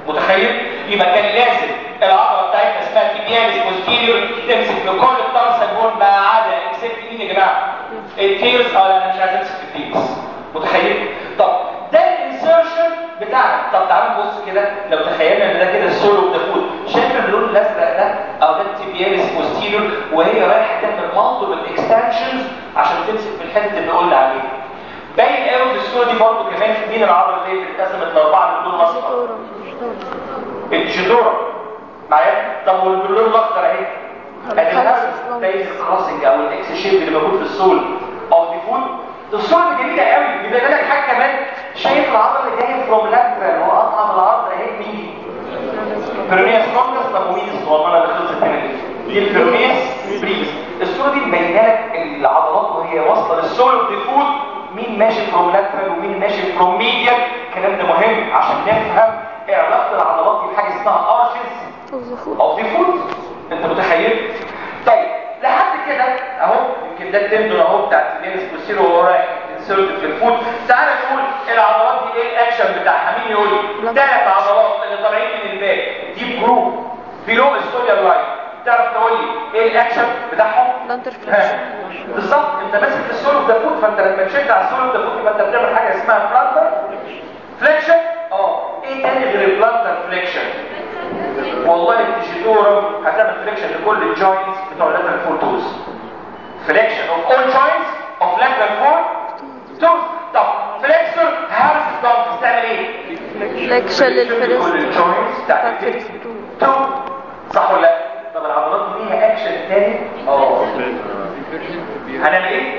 B: متخيل؟ يبقى كان لازم العضله بتاعتنا اسمها تيبياليس بوستيريور تمسك في كل التارسال بون ما عدا اكسبت مين يا جماعه؟ التيرز. اه انا مش عايز امسك في التيرز. متخيل؟ طب ده الانسرشن بتاعنا. طب تعالوا نبص كده، لو تخيلنا ان ده كده السول اوف ذا فود، شايف اللون الازرق ده؟ او ده التيبياليس بوستيريور، وهي رايحه تعمل مالتيبل اكستنشنز عشان تمسك في الحته اللي قلنا عليها. باين قوي في الصوره دي برضه كمان في مين العضله اللي اتقسمت لاربعه باللون الاصفر؟ الجدوره. معايا؟ طب والبلون الاخضر اهي؟ ادي الكروسنج او الاكس شيب اللي موجود في السول او الديفول. الصوره دي جميله قوي. بيبقى لك حاجه كمان، شايف العضله اللي جايه فروم لاترال هو اطعم العضله اهي مين؟ بيرمياس لونجس. طب ومين الصغننه اللي خلصت هنا دي؟ دي البيرمياس بريفس. الصوره دي مبينه لك العضلات وهي واصله للسول والديفول، مين ماشي فروم لاترال ومين ماشي فروم ميديال. الكلام ده مهم عشان نفهم ايه علاقه العضلات دي بحاجه اسمها ارشز او ديفول. انت متخيل؟ طيب لحد كده اهو يمكن ده التندون اهو بتاع التيبياليس بوستيريور وهو رايح انسيرتد في الفوت. تعال نقول العضلات دي ايه الاكشن بتاعها. مين يقول لي؟ ثلاث عضلات اللي طالعين من الباك ديب جروب بيلو السوليال لاين. تعرف تقول لي ايه الاكشن بتاعهم؟
A: بلانتر فليكشن.
B: بالظبط. انت ماسك في السول اوف ذا فوت، فانت لما تشد على السول اوف ذا فوت يبقى انت بتعمل حاجه اسمها بلانتر فليكشن. اه ايه تاني غير البلانتر فليكشن؟ والله التيجيتورم هتعمل فليكشن لكل الجوينتس بتوع اللاترال فور توز. فليكشن اوف اول جوينتس اوف لاترال فور توز. طب فليكسور هارس دونكس تعمل ايه؟
A: فليكشن للفيرست
B: كل الجوينتس بتاعت الفيرست تو. صح ولا لا؟ طب العضلات دي ليها اكشن تاني؟ اه هنعمل ايه؟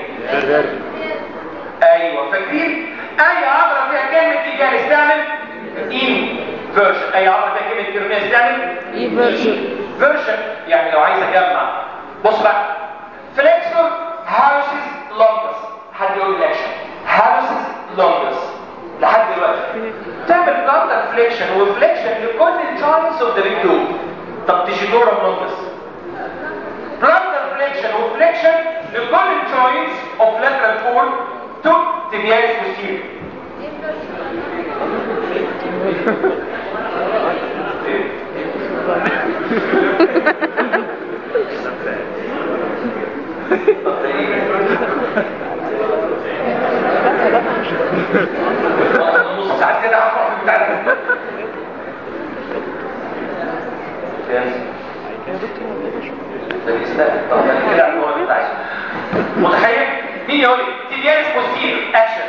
B: ايوه فاكرين؟ اي عضله فيها كلمه تيجي تعمل ايه؟ فيرجن. اي عضله فيها كلمه بيرمياس تعمل
A: اي فيرجن.
B: فيرجن. يعني لو عايز اجمع، بص بقى، فليكسور هارسز لونجس. حد يقول لي الاكشن؟ هارسز لونجس لحد دلوقتي تعمل بلانتر فليكشن وفليكشن لكل الجوينتس اوف ذا بيج تو. طب تيجيتورم لونجس بلانتر فليكشن وفليكشن لكل الجوينتس اوف لاترال فور تو تيبياليس بوستيريور. نص ساعة كده هفرح في بتاع ده. ده يستاهل. طب كده على الوقت بتاعي. متخيل؟ مين يقول لي؟ تيبياليس بوستيريور اكشن.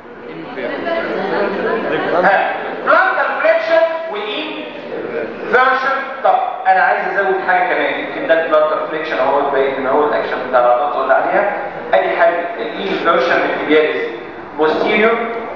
B: ها بلانتر فليكشن وايه؟ فيرجن. طب انا عايز ازود حاجه كمان. يمكن ده البلانتر فليكشن اهو باين ان هو الاكشن بتاع العضلات اللي عليها. ادي حاجه الاي فيرجن من التيبياليس بوستيريور.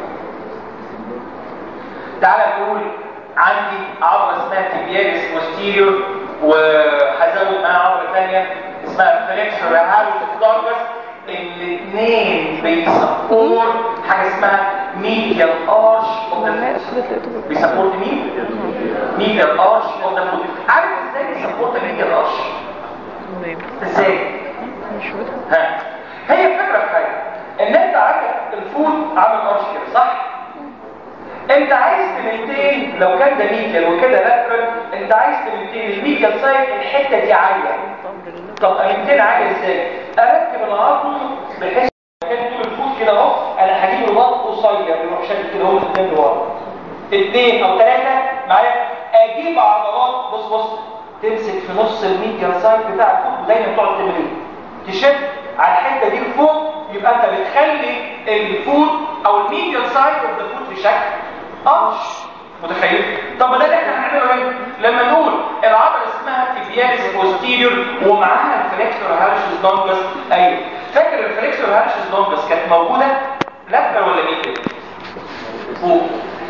B: تعالى نقول عندي عضله اسمها تيبياليس بوستيريور وهزود معاها عضله ثانيه اسمها فليكسور هارس لونجس. الاثنين بيسبورت حاجه اسمها ميديال ارش اوف ذا فوت. بيسبورت مين؟ ميديال ارش اوف ذا فوت. عارف ازاي بيسبورت ميديال ارش؟ ازاي؟ ها هي الفكره في حاجه ان انت عندك الفوت عامل ارش كده صح؟ انت عايز تمنتين لو كان ده ميديال وكده لاترال، انت عايز تمنتين الميديال سايد الحته دي عاليه. طب امنتين عاليه ازاي؟ اركب العظم بحيث كان طول الفوت كده اهو انا هجيب الوضع قصير يروح شادد كده اهو الاثنين لورا اثنين او ثلاثه معايا. اجيب عضلات بص بص تمسك في نص الميديال سايد بتاع الفوت زي ما بتقعد تعمل تشد على الحته دي لفوق، يبقى انت بتخلي الفوت او الميديال سايد اوف ذا فوت في شكل ارش. متخيل؟ طب ده اللي احنا هنعمله ايه؟ لما نقول العضله اسمها تيبياليس بوستيريور ومعاها الفليكسور هارشز لونجس. ايوه فاكر الفليكسور هارشز لونجس كانت موجوده لاترال ولا ميديال؟ فوق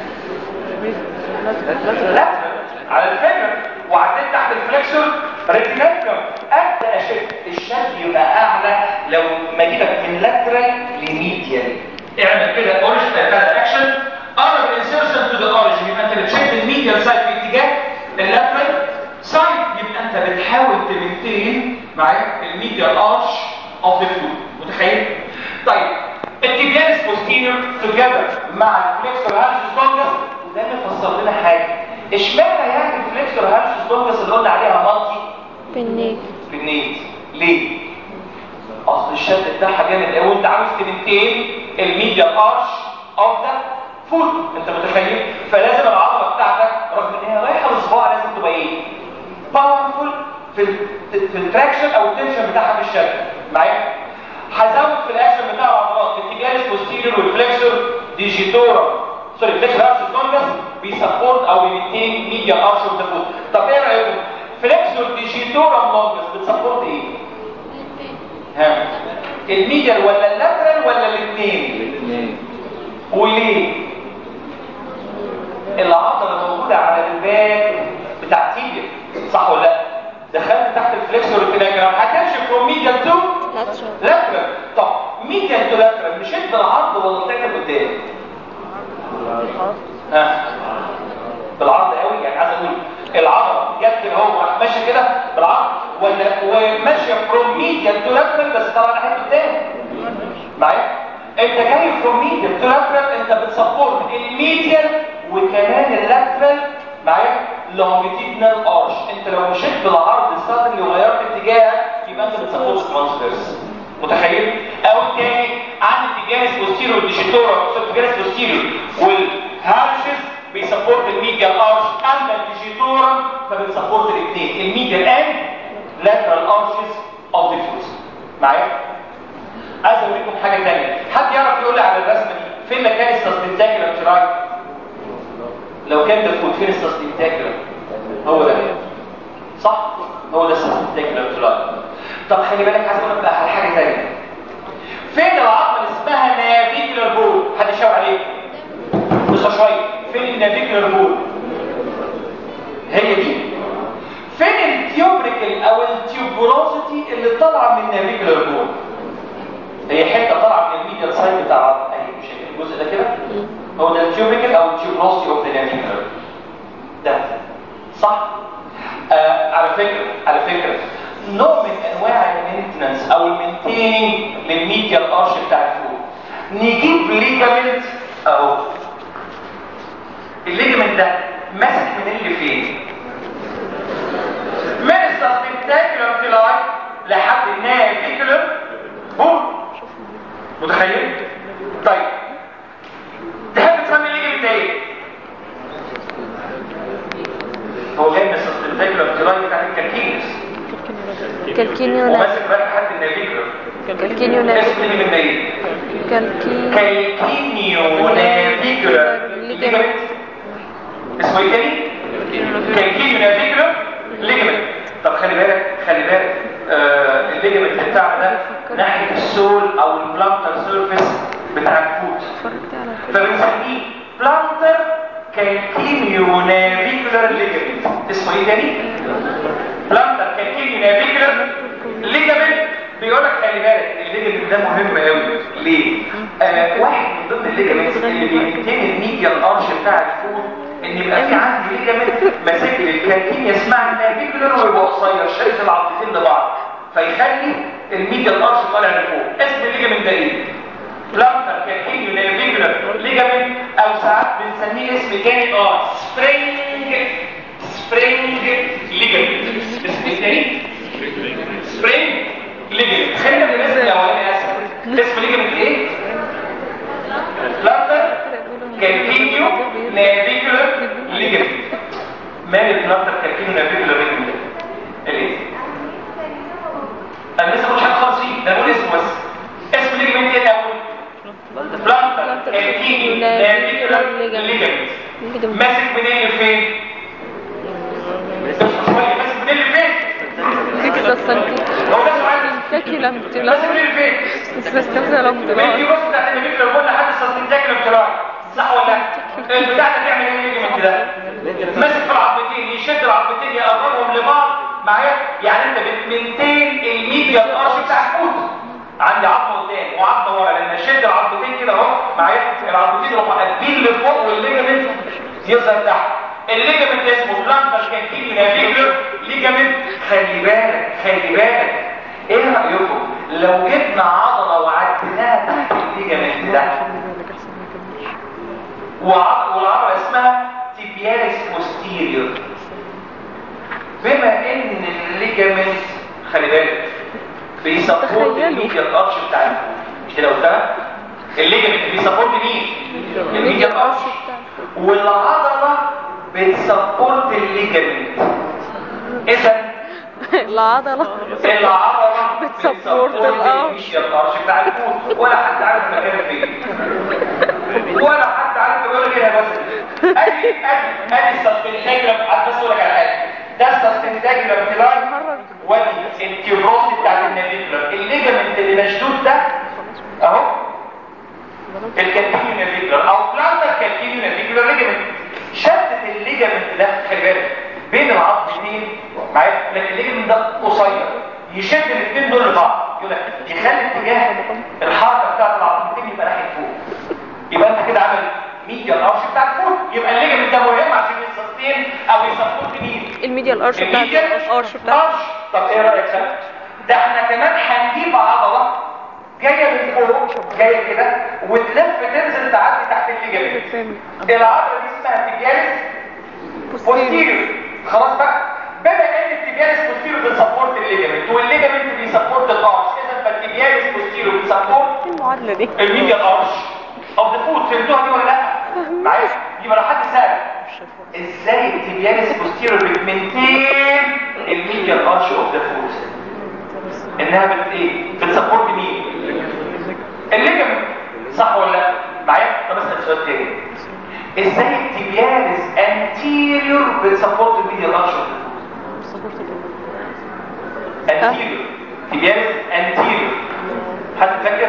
B: لاترال على الفيمر وعديت تحت الفليكسور ريتينيكولم. ابدا اشد الشد يبقى اعلى لو ما اجيبك من لاترال لميديال. اعمل كده اوريجينال ثلاث اكشن. قرب الانسيرشن تو ذا اوريجين يبقى انت بتشد الميديال سايد في اتجاه اللاترال سايد، يبقى انت بتحاول تمنتين معايا الميديال ارش اوف ذا فوت. متخيل؟ طيب التيبياليس بوستيريور توجذر مع الفليكسور هارشز لونجس، وده اللي فسر لنا حاجه اشمعنى يعني الفليكسور هالشوس لونجس اللي قلنا عليها مالتي
A: بالنيت
B: بالنيت ليه؟ اصل الشد بتاعها جامد قوي وانت عاوز تمنتين الميديا ارش اوف ذا فوت، انت متخيل؟ فلازم العضله بتاعتك رغم ان هي رايحه للصباع لازم تبقى ايه؟ باورفول في في التراكشن او التنشن بتاعها في الشد. معايا؟ هزود في الاكشن بتاع العضلات اتجاه البوستيريور والفليكسور ديجيتورا سوري فليكسور ارشس لونجس بيسبورت او بيمنتين ميديا ارش اوف ذا فوت. طب ايه رايكم؟ فليكسور ديجيتورا لونجس بتسبورت ايه؟ ها الميديال ولا اللاترال ولا الاثنين؟ الاثنين. وليه؟ العضله موجوده على الباك بتاع التيبيا صح ولا لا؟ دخلت تحت الفليكسور والتناجرام هتمشي فروم ميديال تو لاترال. طب ميديال تو لاترال مشيت بالعرض ولا طلعت قدام؟ ها بالعرض قوي، يعني عايز اقول العضله جت كده اهو راح ماشيه كده بالعرض ولا وماشيه فروم ميديال تو لاترال بس طبعا ناحيه قدام. معايا؟ انت جاي فروم ميديال تو لاترال انت بتسبورت الميديال وكمان اللاترال. معايا؟ لونجيتيودنال ارش. انت لو مشيت بالعرض سادنلي وغيرت اتجاهك يبقى انت بتسبورت ترانسفيرس. متخيل؟ او الثاني عند اتجاه البوستيريور ديجيتورا اتجاه البوستيريور والهارشز بيسبورت الميديال ارش اند الديجيتورا فبتسبورت الاثنين الميديال اند لاترال ارشز اوف ذا فوت. معايا؟ عايز اقول لكم حاجه ثانيه، حد يعرف يقول لي على الرسمه دي فين مكان السستنتاكيولار تراي؟ لو كان ده فوت فين السستنتاكيولار؟ هو ده صح؟ هو ده السستنتاكيولار تراي. طب خلي بالك عايز اقول لك على حاجه ثانيه، فين العظمه اللي اسمها نافيكولار بول؟ حد يشاور عليه بص شويه، فين النافيكولار بول؟ هي دي. فين التيوبريكال او التيوبروسيتي اللي طالعه من النافيكولار بول؟ هي حته طالعه من الميديال سايد بتاع العظم اهي، مش الجزء ده كده هو ده التيوبريكال او التيوبروسيتي اوف ذا نافيكولار ده صح؟ آه على فكره على فكره نوع من انواع المينتنس او المينتيننج للميديال ارش بتاع الفوق. نجيب ليجامنت اهو، الليجامنت ده ماسك من اللي فين؟ من السبتنتاكيولار تلاي لحد النافيكولار بول. متخيل؟ طيب تحب تسمي الليجامنت ايه؟ هو جاي من السبتنتاكيولار تلاي بتاع الكالكينيوس
A: كالكينيو
B: وماسك بقى لحد النافيكولار.
A: كالكينيو
B: اسم الليجامنت ايه؟ كالكينيو نافيكولار ليجامنت. اسمه ايه تاني؟ كالكينيو نافيكولار ليجامنت. طب خلي بالك خلي بالك آه الليجامنت بتاعنا ده ناحيه السول او البلانتر سيرفيس بتاع الفوت فبنسميه بلانتر كالكينيو نافيكولار ليجامنت. اسمه ايه تاني؟ بلانتر كالكينيو نافيكولار ليجامنت. بيقول لك خلي بالك الليجامنت ده مهم قوي ليه؟ آه واحد من ضمن الليجامنت اللي بينتهي الميديال ارش بتاع الفوت ان يبقى في عندي ليجامنت ماسك لي الكالكينيا اسمها النافيكولار ويبقى قصير شايف العضلتين لبعض فيخلي الميديال ارش طالع لفوق. اسم الليجامنت ده ايه؟ بلانتر كالكينيو نافيكولار ليجامنت او ساعات بنسميه اسم تاني اه سبرينج سبرينج ليجامنت. اسم تاني سبرينج ليجامنت. خلينا من الاسم الاولاني اسف. اسم ليجامنت ايه؟ بلانتر كالكينيو نافيكولار ليجامنت. مال البلانتر كالكينيو نافيكولار ليجامنت؟ الايه؟ انا لسه مش حاجه خالص فيه، ده بقول اسمه بس. اسم ليجامنت ايه الاول؟ بلانتر كالكينيو نافيكولار ليجامنت. ماسك منين لفين؟ ماسك منين لفين؟
A: كده السنتي
B: هو ده سؤال.
A: كالكيلم تلا
B: ماسك منين لفين؟
A: استستمزلهم
B: من
A: تلا
B: دي بص بتاعت النافيكولار قلنا حد السنتيكولار تراي صح ولا لا؟ البتاع ده بيعمل ايه الليجمنت ده؟ ماسك في العظمتين يشد العظمتين يقربهم لبعض. معايا؟ يعني انت بتمنتين الميديال ارش بتاع الفوت. عندي عظمه قدام وعظمه ورا لما اشد العظمتين كده اهو معايا العظمتين يروحوا قابلين لفوق والليجمنت يظهر تحت. الليجمنت اسمه بلانتر كالكينيو نافيكولار ليجمنت. خلي بالك خلي بالك ايه رايكم لو جبنا عضله وعديناها تحت الليجمنت ده والعضله اسمها تيبيا تيبياليس بوستيريور. بما ان الليجامنت خلي بالك بيسبورت الميديال ارش بتاع الفوق، مش كده قلتها؟ الليجامنت بيسبورت مين؟ الميديال ارش، والعضله بتسبورت الليجامنت. اذا
A: العضله
B: العضله
A: بتسبورت الارش
B: الميديال ارش بتاع الفوق، ولا حد عارف مكانه فين، ولا حد عارف بيقول لك ايه. بس ادي ادي ادي السسبنتاجرام. بس اقول لك على حاجه، ده السسبنتاجرام بتاعي، وادي الكيوبروس بتاعت النافيكولار. الليجامنت اللي مشدود ده اهو الكالكينيو نافيكولار او بلانتر كالكينيو نافيكولار ليجامنت. شدت الليجامنت ده خلي بالك بين العظمتين معايا، لكن الليجامنت ده قصير يشد الاثنين دول لبعض، يقول لك يخلي اتجاه الحركه بتاعت العظمتين يبقى ناحيه فوق. يبقى انت كده عامل ميديال ارش بتاع الفوت، يبقى الليجمنت ده مهم عشان يسستين او يسبورت مين؟
A: الميديال ارش بتاع الارش بتاع
B: الارش. طب ايه رايك بقى؟ ده احنا كمان هنجيب عضله جايه من فوق جايه كده وتلف تنزل تعدي تحت الليجمنت. العضله دي اسمها تيبياليس بوستيريور. خلاص بقى، بما ان التيبياليس بوستيريور بتسبورت الليجمنت والليجمنت بيسبورت الارش، اذا فالتيبياليس بوستيريور بتسبورت
A: المعادله دي
B: الميديال ارش اوف ذا فوت. فهمتوها دي ولا لا؟ معايا؟ يبقى لو حد سأل ازاي التيبياليس بوستيريور بتمنتين الميديال ارش اوف ذا فوت، انها بت ايه؟ بتسبورت مين؟ الليجمنت، صح ولا لا؟ معايا؟ طب اسال سؤال تاني، ازاي التيبياليس انتيريور بتسبورت الميديال ارش اوف ذا فوت؟ انتيريور، تيبياليس انتيريور، حد فاكر؟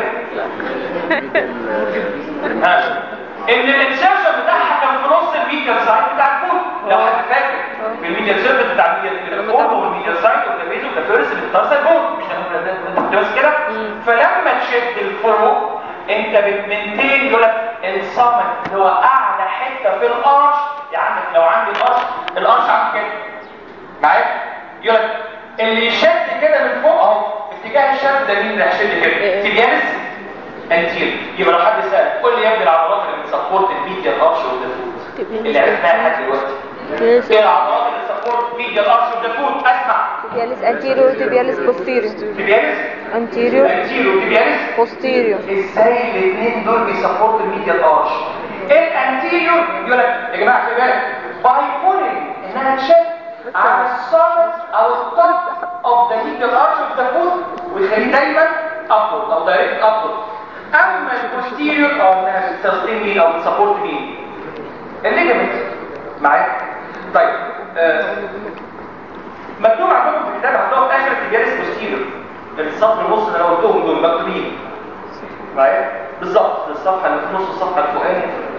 B: ها ان الانسيرشن بتاعها كان في نص الميديال سايد بتاع الفوت، لو حد فاكر في الميديال سيرفيس بتاع الميديال فوت والميديال سايد والتابيز والتافيرس الانترسال بون، مش هنقول بس كده. فلما تشد الفوق انت بتمنتين، يقول لك الصمت اللي هو اعلى حته في الارش. يعني لو عندي الارش الارش عامل كده معايا، يقول لك اللي يشد كده من فوق اهو اتجاه الشد ده مين اللي هيشد كده؟ تيبياليس انتير. يبقى لو حد سأل قول لي يا ابني العضلات اللي بتسبورت الميديال ارش اوف ذا فوت اللي عرفناها لحد دلوقتي، ايه العضلات اللي بتسبورت ميديال ارش اوف ذا فوت؟ اسمع،
A: تيبياليس انتيريور تيبياليس بوستيريور.
B: تيبياليس
A: انتيريور
B: انتيريور تيبياليس
A: بوستيريور.
B: ازاي الاثنين دول بيسبورت الميديال ارش؟ الانتيريور يقول لك يا جماعه خلي بالك باي بولينج انها تشد على الصامت او الطرف اوف ذا ميديال ارش اوف ذا فوت ويخليه دايما ابورد او دايركت ابورد. اما البوستيريور او انها بتسستين مين او بتسبورت مين؟ الليجمنت. معايا؟ طيب آه. مكتوب عندكم في الكتاب هتلاقوا في اخر التيبياليس بوستيريور السطر ونص اللي انا قلتهم دول مكتوبين معايا بالظبط في الصفحه اللي في نص الصفحه الفوقاني.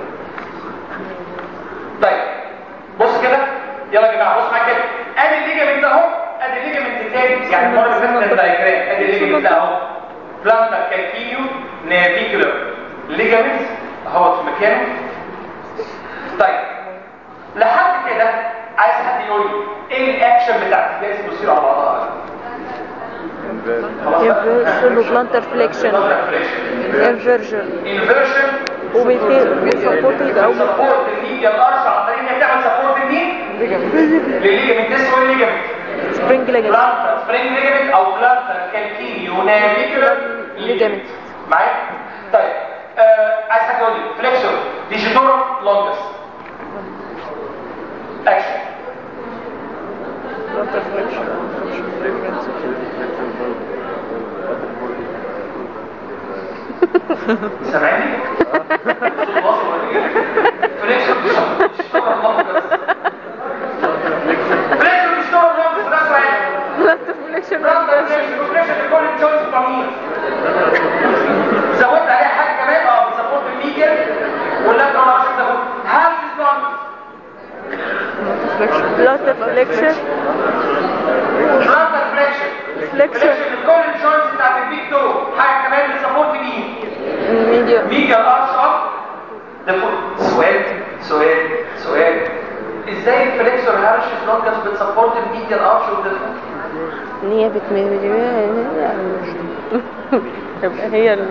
B: طيب بص كده، يلا يا جماعه بص معايا كده، ادي الليجمنت اهو، ادي الليجمنت الثاني، يعني المره اللي فاتت الدايجرام، ادي الليجمنت ده اهو بلانتر كالكينيو نافيكولار ليجمنت اهو في مكانه. طيب لحد كده عايز حد يقول لي ايه الاكشن بتاع التيبياليس بوستيريور على بعضها؟
A: انفيرجن وبلانتر فليكشن. انفيرجن انفيرجن وبيسبورت او
B: سبورت الميديال ارش عن طريق انها تعمل سبورت لمين؟ للليجمنت. اسمه ايه الليجمنت؟
A: سبرينج ليجمنت.
B: بلانتر سبرينج ليجمنت او بلانتر كالكينيو نافيكولار ليجمنت. معايا؟ طيب آه عايز حد يقول لي فليكشن ديجيتورم لونجس اكشن.
A: بلانتر فليكشن
B: سامعني؟ فليكشن ديجيتورم لونجس فليكشن ديجيتورم لونجس ده سؤال.
A: بلانتر فليكشن
B: بلانتر فليكشن فليكشن لكل الجوينتس بتاع مين؟ زودت عليها حاجه كمان اه بيسبورت الميديال واللاترال ارش ده. هل
A: بلانتر فليكشن
B: بلانتر فليكشن
A: فليكشن
B: لكل الجوينتس بتاعت البيك تو. حاجه كمان بتسبورت مين؟
A: ميديال
B: ميديال ارش اوف ذا فوت. سؤال سؤال سؤال ازاي الفليكسور هارشز لونجس بتسبورت الميديال ارش اوف ذا فوت؟
A: ان هي بتميل يبقى هي ال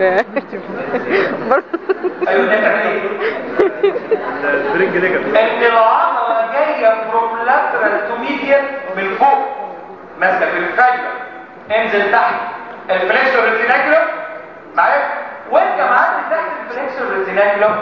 B: ايوه ده بتعمل ايه؟ البرينج ليجمنت. ان العضله جايه فروم لاترال تو ميديال من فوق ماسكه في الفاجر، انزل تحت الفليكسور ريتيناكولوم معايا، وانت معدي تحت الفليكسور ريتيناكولوم.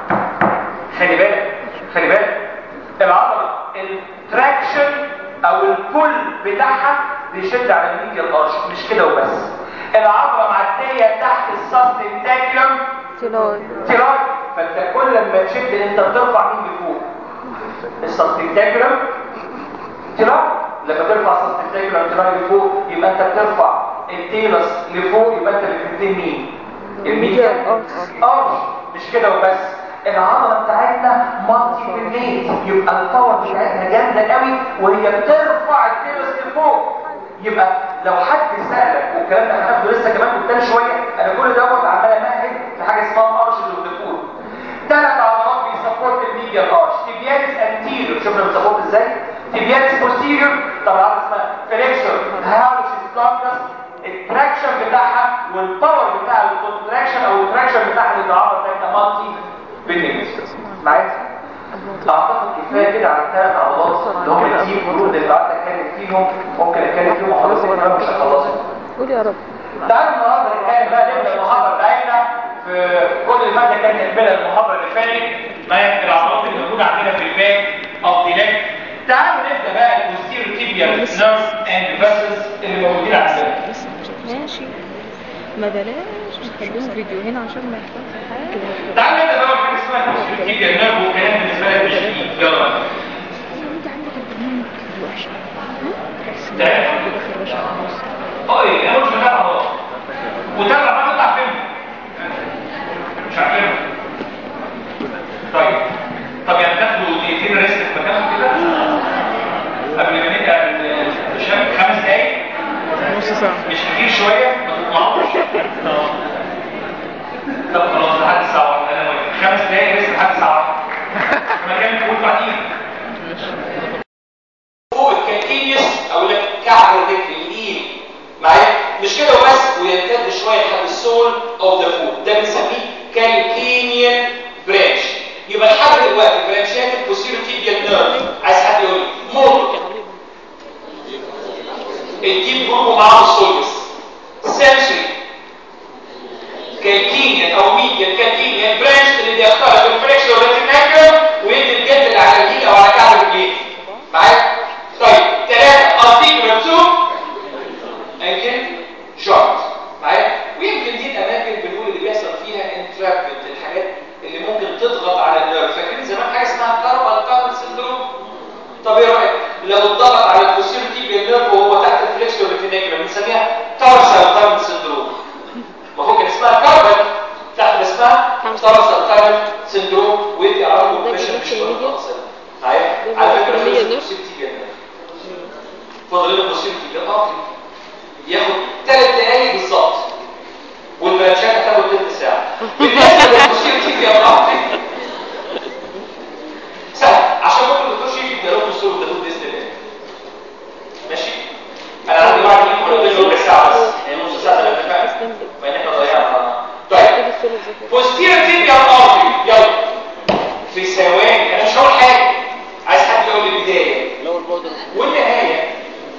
B: خلي بالك خلي بالك العضله التراكشن او البول بتاعها بيشد على الميديال ارش، مش كده وبس، العضله معديه تحت الساستنتاكولوم
A: تيلاي
B: تيلاي، فانت كل ما تشد انت بترفع مين لفوق؟ الساستنتاكولوم تيلاي. لما ترفع الساستنتاكولوم تيلاي لفوق يبقى انت بترفع التيلس لفوق، يبقى انت بتدي مين؟ الميديال ارش. مش كده وبس، العضله بتاعتنا مالتي بنيت، يبقى الباور بتاعتها جامده قوي وهي بترفع التيلس لفوق. يبقى لو حد سالك، والكلام ده هناخده لسه كمان قدام شويه، انا كل دوت عمال امهد في حاجه اسمها ارش الدكتور. ثلاث عضلات بيسبورت الميديال ارش، تيبياليس انتيريور، شفنا بنسبورت ازاي؟ تيبياليس بوستيريور، طبعا عضله اسمها فليكسور هالوسيس بلانكس، التراكشن بتاعها والباور بتاع الكونتراكشن او التراكشن بتاعها اللي العضله بتاعتها مالتي بنيت. معايا؟ اعتقد كفايه كده على الثلاث عضلات اللي هم التيم جروب اللي قعدت اتكلم فيهم، ممكن اتكلم فيهم وخلاص الكلام مش هخلصه.
A: قول يا رب.
B: تعالوا النهارده نتكلم بقى، نبدا المحاضره بتاعتنا في كل الماده كانت نكملها المحاضره اللي فاتت، ما العضلات اللي موجوده عندنا في الباك او دي ليج. تعالوا نبدا بقى البوستيريور تيبيال نيرف اند فاسلز اللي موجودين عندنا.
A: ماشي، ما بلاش نخليهم فيديو هنا عشان ما يحصلش حاجه.
B: تعالوا نبدا بقى بحاجه اسمها البوستيريور تيبيال نيرف، والكلام بالنسبه لك مش جديد. يلا
A: انت عندك البرنامج وحش.
B: تعالى اه ايه انا مش بتابع خلاص، وتابع بقى تطلع فين مش عارفين. طيب طب يعني تاخدوا دقيقتين ريست في مكانكم كده قبل ما نبدا الشام، خمس دقايق
C: نص ساعة
B: مش كتير شويه، ما تطلعوش. طب خلاص لحد الساعه واحدة انا واقف، خمس دقايق ريست لحد الساعه واحدة في مكانكم وانتوا قاعدين. فوق الكالكينيوس او الكعب الرجل اليمين معايا، مش كده وبس، ويمتد شويه لحد السول اوف ذا فوت، ده بنسميه كالكينيان برانش. يبقى لحد دلوقتي برانشات البوستيريور تيبيال نيرف، عايز حد يقول لي موتور الديب جروب ومعاه السولفس، سنسوري كالكينيان او ميديال كالكينيان برانش اللي بيختار بالفليكسور ريتيناكولوم ويدي الجلد اللي على اليمين او على كعب الرجلين معايا. طيب ثلاثة ارتيكولار تو انكل شورت معايا، ويمكن دي الاماكن بنقول اللي بيحصل فيها انترابمنت، الحاجات اللي ممكن تضغط على النيرف. فاكرين زمان حاجه اسمها كاربال تانل سندروم؟ طب ايه رايك لو اتضغط على البوستيريور تيبيال نيرف وهو تحت الفليكسور ريتيناكولوم بنسميها تارسال تانل سندروم. ما هو كان اسمها كاربال تحت اسمها تارسال تانل سندروم، ودي اعراض مباشره مش متواصله معايا. على فكره البوستيريور تيبيال نيرف فاضل لنا البوستيريور تيبيال ارتري ياخد ثلاث دقايق بالظبط، والبرانشات هتاخد ثلث ساعه. بالنسبه للبوستيريور تيبيال ارتري سهل، عشان ممكن الدكتور شيفي يديله الصوره ده باذن الله. ماشي، انا عندي وعد ليكم ولا ربع ساعه بس، يعني نص ساعه اللي اتفقنا، فان احنا ضيعنا. طيب بوستيريور تيبيال ارتري، يلا في ثواني، انا مش هقول حاجه، عايز حد يقول لي البدايه والنهايه.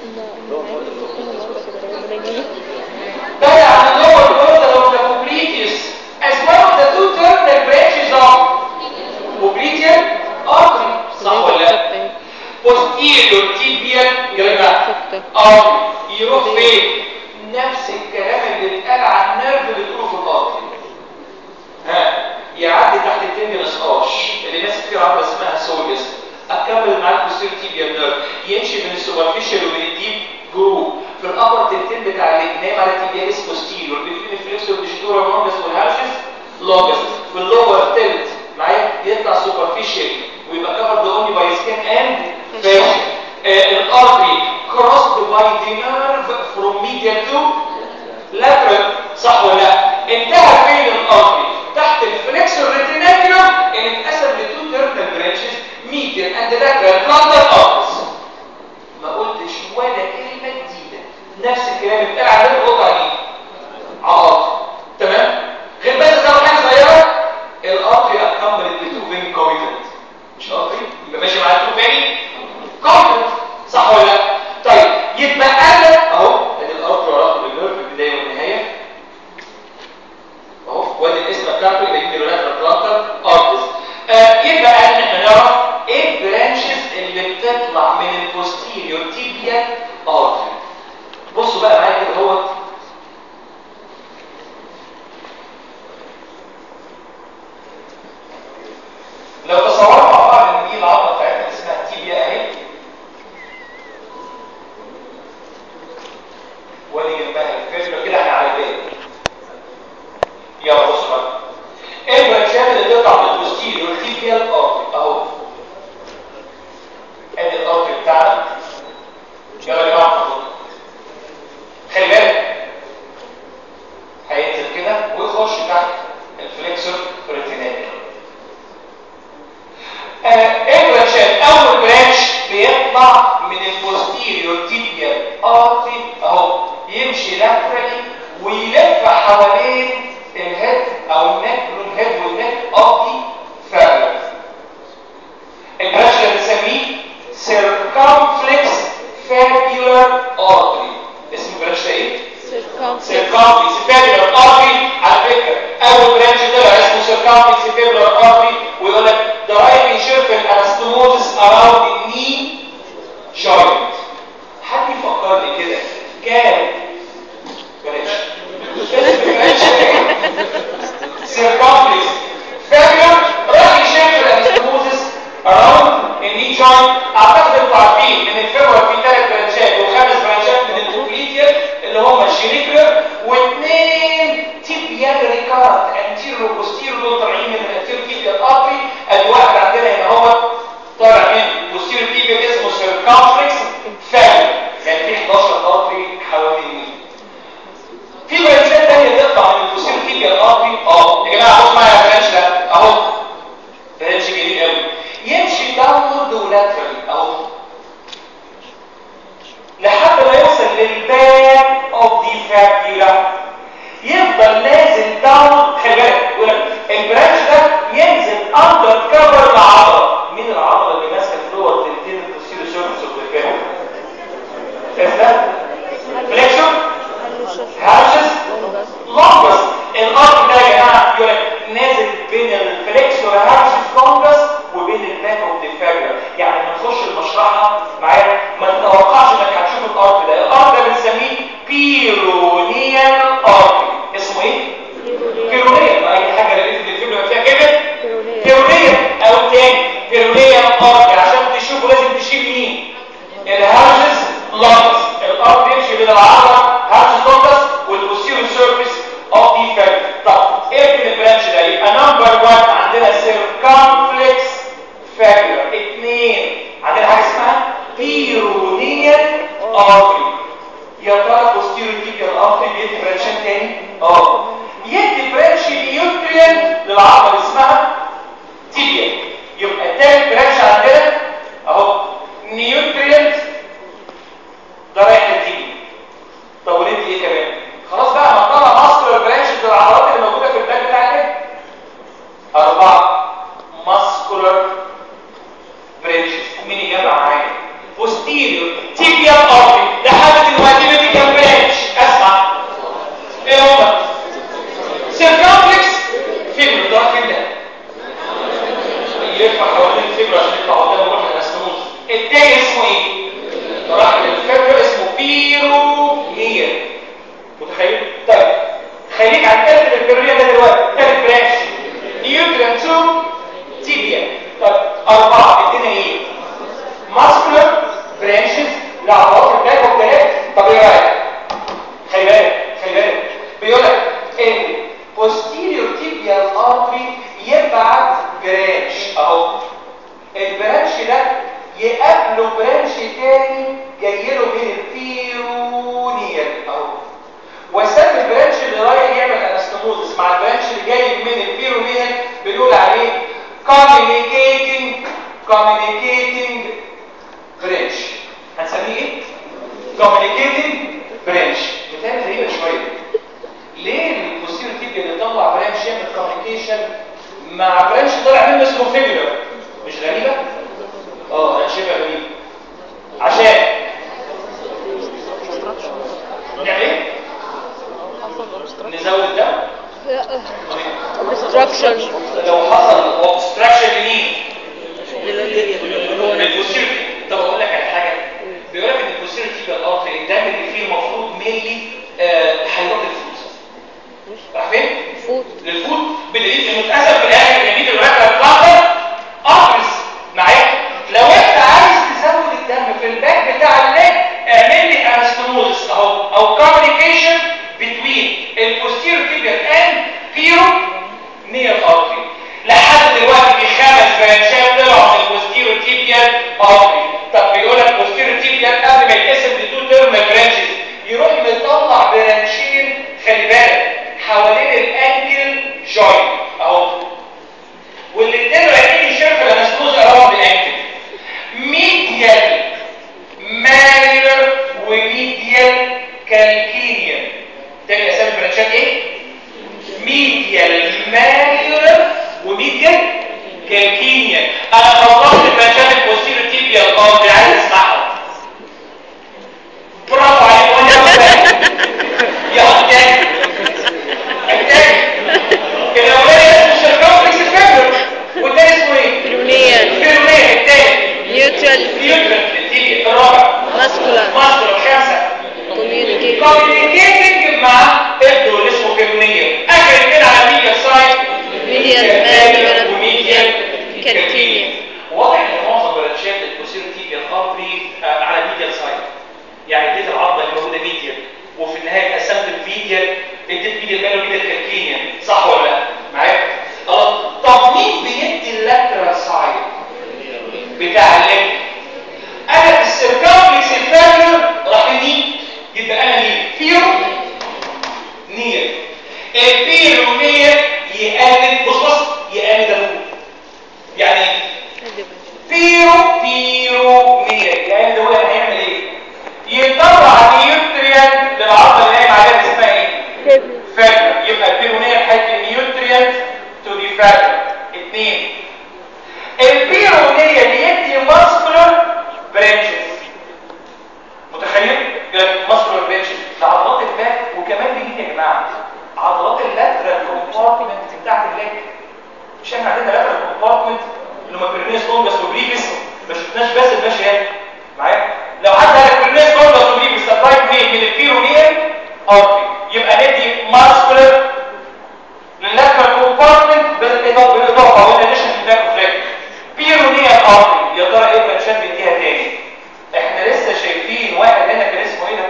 B: بدأ عن lower border of the popliteus as one of the two terminal branches of popliteal artery، صح ولا لا؟ posterior tibial artery يروح فين؟ نفس الكلام اللي اتقال عن النيرف اللي تقوله في الارتري، ها يعدي تحت التندنس ارش اللي ناس كتير عامله اسمها سولجس، اكمل معاك posterior tibial nerve يمشي من السوبرفيشال ومن الديب جروب في الابر تلتين بتاع الجناب على تيبياليس بوستيريور بين الفليكسور ديجيتورا لونجس والهالشس لونجس، في اللور تلت معايا يطلع سوبرفيشال ويبقى كفرد اونلي باي سكين اند فاشن. الارتري كروسد باي ذا نيرف فروم ميديال تو لاترال، صح ولا لا؟ انتهى فين الارتري؟ تحت الفليكسور ريتيناكولوم اللي اتقسم لتو تيرمينال برانشز ميديال اند لاترال بلانتر ارترز. ما قلتش ولا كلمه جديده، نفس الكلام اللي اتقال على الرد عليه عقد، تمام؟ غير بس ده حاجه صغيره، الارتري اكملت بتو فين كوميتنت، مش ارتري يبقى ماشي معايا تو فين يطلع من البوستيريور تيبيال ارتري. بصوا بقى معايا كده اهوت. لو تصورنا مع بعض ان دي العضله بتاعتنا اسمها التيبيا اهي، وادي جنبها الفيبرا كده احنا على الباقي. يلا بصوا بقى ايه البرانشات اللي تطلع من البوستيريور تيبيال ارتري اهو. ادي الارتري بتاعنا. يلا يا جماعه خلي بالك هينزل كده ويخش تحت الفليكسور بريتينال. ايه برانشات؟ اول برانش بيطلع من البوستيريور تيبيال ارتري اهو، يمشي لاترالي ويلف حوالين الهيد او النك، الهيد والنك اوف دي فابيلا. البرانش ده بنسميه سيركمفلكس فابيولار ارتري. اسم البرانش ده ايه؟ سيركمفلكس فابيولار ارتري. على فكره اول برانش طلع اسمه سيركمفلكس فابيولار ارتري، ويقول لك the right insurfil anastomosis around the knee joint. حد يفكرني كده كام بلاش بلاش سيركمفلكس فابيولار right insurfil anastomosis around the knee joint. اعتقد انتوا عارفين ان الفيبر فيه ثلاث برانشات وخمس برانشات من البوبليتير اللي هم الشينيكلر، واثنين تيبيال ريكارد انتيرو بوستيرو دول طالعين من الانتيرو تيبيال ارتري. ادي واحد عندنا هنا هو طالع من بوستيرو تيبيال اسمه سيركمفلكس فابيولار، يعني في احداشر ارتري حوالين النيل. في برانشات ثانيه تطلع من البوستيرو تيبيال ارتري. اه يا جماعه بصوا معايا البرانش ده اهو، برانش جميل قوي، يمشي داونورد ولاترالي اهو لحد ما يوصل للباك اوف دي فابيولا، يفضل نازل داون. خلي بالك يقول لك البرانش ده ينزل اندر كفر العضله. مين العضله اللي ماسكه فلور تلتين البوستيريور سيرفيس اوف ذا فيبر؟ اسمها فليكشن هارشس لونجس. الارض ده يا جماعه يقول لك نازل بين الفليكسور هارشس لونجس وبين الباك اوف ذا فابيولا. يعني لما تخش المشرحه معايا ما تتوقعش انك هتشوف الارض ده. الارض ده بنسميه بيرونيال ارتري. اسمه ايه؟ بيرونيال. اي حاجه لقيت ان الفيبرا فيها كده بيرونيال او تاني بيرونيال ارتري. عشان تشوفه لازم تشيل مين؟ الهارشس لونجس. الارض يمشي بين العضله هارشس لونجس والبوستيريور سيرفيس اوف دي فابيولا. طب ايه من البرانش ده؟ يبقى نمبر واحد عندنا سيركمفلكس فابيولار. اثنين عندنا حاجه اسمها بيرونيال ارتري. يا ترى بوستيريور تيبيال ارتري بيدي برانشات تاني؟ اه يدي برانش نيوتريال للعضله اسمها تيبيال. يبقى تاني برانش عندنا اهو نيوتريال ده رايح للتيبيال. طب وندي ايه كمان؟ خلاص بقى ما طلع ماسكولار برانش للعضلات اللي موجوده في الباك بتاع الهيد. اربعه ماسكولار برانشز. مين يجمع معايا؟ بوستيريور تيبيال ارتري لحد دلوقتي ميديكال برانش. اسمع ايه هو؟ سيركمفلكس فيبر. ده فين ده؟ يلف حوالين الفيبر عشان يطلع قدام الروح الانستموس. التاني اسمه ايه؟ راح للفيبر اسمه بيرونيال. متخيل؟ طيب خليك على الثالث البيرونيال ده دلوقتي. ثالث برانش نيوتريال تو تيبيال. طيب اربعه ادينا ايه؟ ماسكولار برانشز لعضلات الباك والجلد. طب ايه رايك؟ خلي بالك خلي بالك بيقول لك ان posterior tibial artery يبعت برانش اهو. البرانش ده يقابله برانش تاني جاي له من البيرونيال اهو، وساب البرانش اللي رايح يعمل انستموزس مع البرانش اللي جاي من البيرونيال بنقول عليه communicating communicating برانش. هنسميه ايه؟ communicating برانش. مثال غريبه شويه. ليه البوستيريور تيبيال اللي طلع برانش يعمل كوميونيكيشن مع برانش طلع منه اسمه فيبولار؟ مش غريبه؟ اه انا شايفها غريبه. عشان نعمل ايه؟ نزود الدم؟
A: لا obstruction.
B: لو حصل obstruction لمين؟ للبوستيريور. طب كالكينيان. تاني اسامي البرانشات ايه؟ ميديال ماليولر وميديال كالكينيان. انا خلصت البرانشات البوستيريور تيبيال قاضي عايز اسمعها. برافو عليك. وانا يا تاني التاني الاولاني اسمه سيركمفلكس فيبر والتاني اسمه ايه؟
A: بيرونيال.
B: بيرونيال. التاني
A: نيوترال.
B: نيوترال. تيجي الرابع
A: ماسكولار.
B: ماسكولار. خمسه
A: كوميونيكيت.
B: كوميونيكيتنج مع ابنه اللي اسمه بيرونيال. اخر اثنين على ميديا سايد
A: ميديال ماليولر وميديال كالكينيان.
B: واضح ان معظم برانشات البوستيريور تيبيال ارتري على ميديال سايد، يعني اديت العضله اللي موجوده ميديال وفي النهايه قسمت الميديال اديت ميديال ماليولر وميديال كالكينيان. صح ولا لا؟ معايا؟ اه. طب مين بيدي اللاترال سايد بتاع الليج؟ انا في السيركمفلكس الفيرجر راح مين؟ يبقى انا مين؟ فيرو نير. الفيرو نير يقلد بص بص يقلد ابوه. يعني فيرو فيرو نير يقلد ابوه. يعني هيعمل ايه؟ يطلع نيوتريانت للعضله اللي نايم عليها اسمها ايه؟ فيرجر. يبقى الفيرو نير هيدي نيوتريانت تو دي فيرجر. اثنين الفيرو نير يدي ماسكولار برانشز. متخيل؟ ماسكولار برانشز لعضلات الباك وكمان بيجي يا جماعه عضلات اللاترال كومبارتمنت بتاعت الليج. مش احنا عندنا لاترال كومبارتمنت اللي هم بيرنيس لونجس وبريفيس، ما شفناش بس الماشيه معايا. لو حد قال بيرنيس لونجس وبريفيس سبلايت مين من الفيرونيال ارتري، يبقى ندي ماسكولار لللاترال كومبارتمنت بالاضافه وان اديشن تو باك اوف ليج. بيرونيال ارتري يا ترى ايه برانشات بيديها تاني؟ احنا لسه شايفين واحد هنا كان اسمه ايه ده؟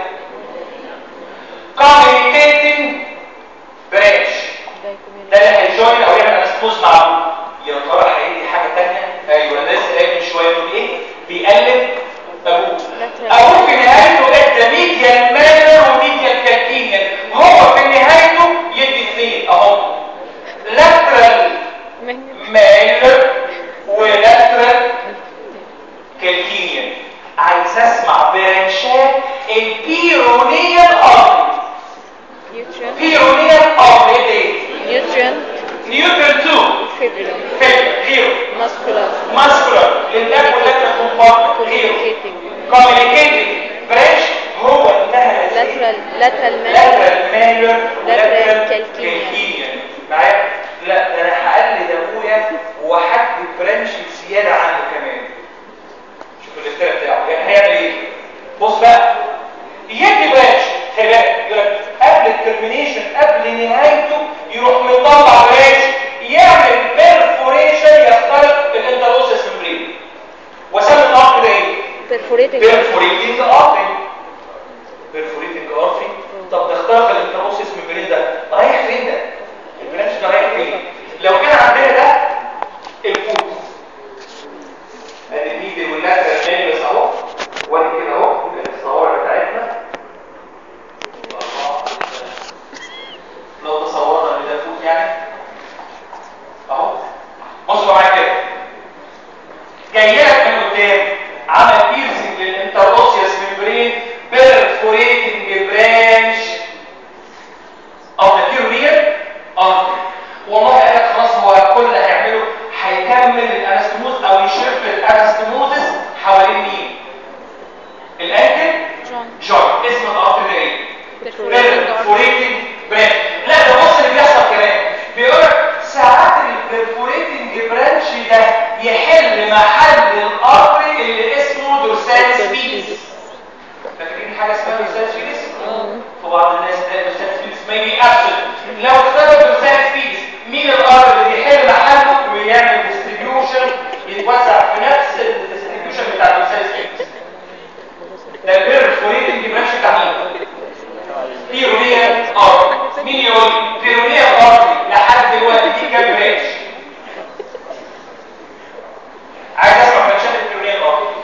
B: كوميونيكيتنج برانش. ده اللي هيجوين او يعمل انستوز مع ابوه. يا ترى هيدي حاجه ثانيه؟ ايوه انا لسه قايل من شويه بيقول ايه؟ بيقلب ابوه. ابوه في نهايته ادى ميديال مالر وميديال كالكينيان. هو في نهايته يدي اثنين اهو، لاترال مالر ولاترال كالكينيان. عايز اسمع برانشات البيرونيال ارتري. بيرونيال ارتري ايه؟ نيوترال. نيوترال اتنين. فيبر. غيره. ماسكولار. ماسكولار للباك واللاترال كومبارتمنت. غيره. كوميونيكيتنج برانش هو انتهى لاترال لاترال لاترال مالر لاترال كالكينيان. معايا؟ لا ده انا هقلد ابويا وحدد برانش زياده عنه كمان. الاختلاف بتاعه يعني هيعمل ايه؟ بص بقى يدي برانش خلي بالك يقول لك قبل الترمينيشن قبل نهايته يروح مطلع برانش يعمل بيرفوريشن يخترق الانتروسس ممبرين. وسمي الارتري ده ايه؟ بيرفوريتنج بيرفوريتنج ارتري. بيرفوريتنج ارتري. طب ده اخترق الانتروسس ممبرين ده رايح فين ده؟ البرانش ده رايح فين؟ لو كان عندنا ده الفوت ادي الميدل واللاترال ماليولس اهو وادي كده اهو الصوابع بتاعتنا. لو تصورنا ان ده فوت يعني اهو بصوا معايا كده جاي لك من قدام عمل بيرسنج للانتروسيوس ممبرين بيرفوريتنج برانش او البيرونيال ارتري. والله قال لك خلاص هو كل اللي هيعمله هيكمل الانستموز او يشف الانستموزس حوالين مين؟ الانكل جوينت. اسم الارتري ده ايه؟ بيرفوريتنج برانش. لا ده بص اللي بيحصل كمان بيقول لك ساعات البيرفوريتنج برانش ده يحل محل الارتري اللي اسمه دورساليس فيليس. فاكرين حاجه اسمها دورساليس فيليس؟ في بعض الناس ده دورساليس فيليس ميبي ابسنت. لو اختار دورساليس فيليس مين الارتري اللي بيحل محله ويعمل ديستريبيوشن يتوزع في نفس الديستريبيوشن بتاع دورساليس فيليس؟ ده البيرفوريتنج برانش بتاع مين؟ بيرونيال ارتري. مين يقول بيرونيال ارتري لحد دلوقتي دي كام برانش؟ عايز اسمع برانشات البيرونيال ارتري.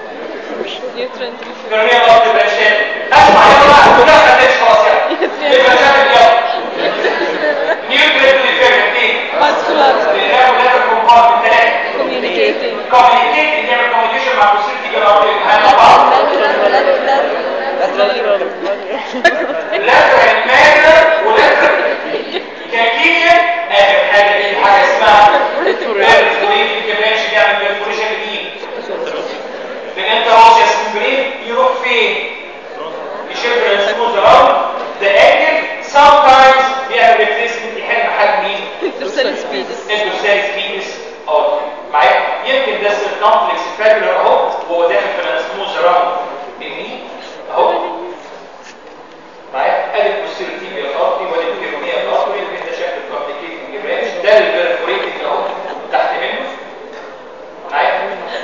B: بيرونيال ارتري برانشات اسمع يلا بقى كلها ما خدتش خلاص يلا. ايه برانشات اليوم؟ نيوترال ديفيرنت ايه؟ ماسكولار للراب ولاترال كومبارتمنت. ثلاثه كوميونيكيتنج. كوميونيكيتنج يعمل كوميونيكيشن مع بوستيريور تيبيال ارتري. هنبقى لاترال مانر ولاترال كاكينيا. اخر حاجه دي حاجه اسمها بيرفوريتنج برانش بيعمل بيرفوريشن لمين؟ الانتراوسيوس ممبرين. يروح فين؟ يشد السموث راوند ذا انجل. sometimes بيعمل ريبليسمنت يحل محل مين؟
A: الدورساليس بيدس.
B: الدورساليس بيدس. اه معايا يمكن ده الكومبلكس فابيولار اهو وهو داخل في السموث راوند منين اهو معايا. ادي البوستيريور الارضي وادي البيرونيه الارضي اللي ده شكل الكومبليكيتنج برانش. ده البرفوريتنج اهو تحت منه معايا.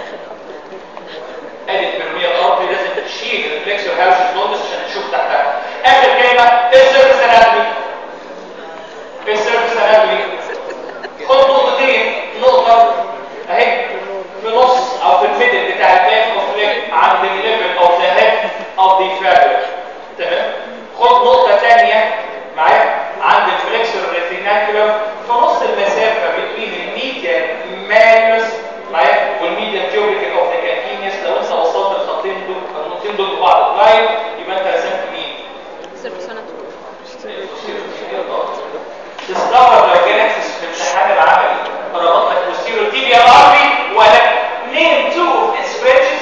B: ادي البيرونيه الارضي لازم تشيل الفليكسور هاوس نودس عشان نشوف تحتها. اخر كلمه السيرفس اناتومي. السيرفس اناتومي خد نقطتين. نقطه اهي في نص او في الميدل بتاع الباك اوف ليج عند الليفل اوف ذا هيد اوف ذا فابيولار. تمام. خد نقطه ثانيه معايا عند الفليكسور ريتيناكولم في نص المسافه بين الميديان ماليوس معايا والميديان تيوبريكال اوف ذا كالكينيس. لو انت وصلت الخطين دول النقطتين دول ببعض لاين يبقى انت رسمت مين؟ تستغرب لو جالك في الامتحان العملي ربط لك posterior tibial artery ولا name two of its branches.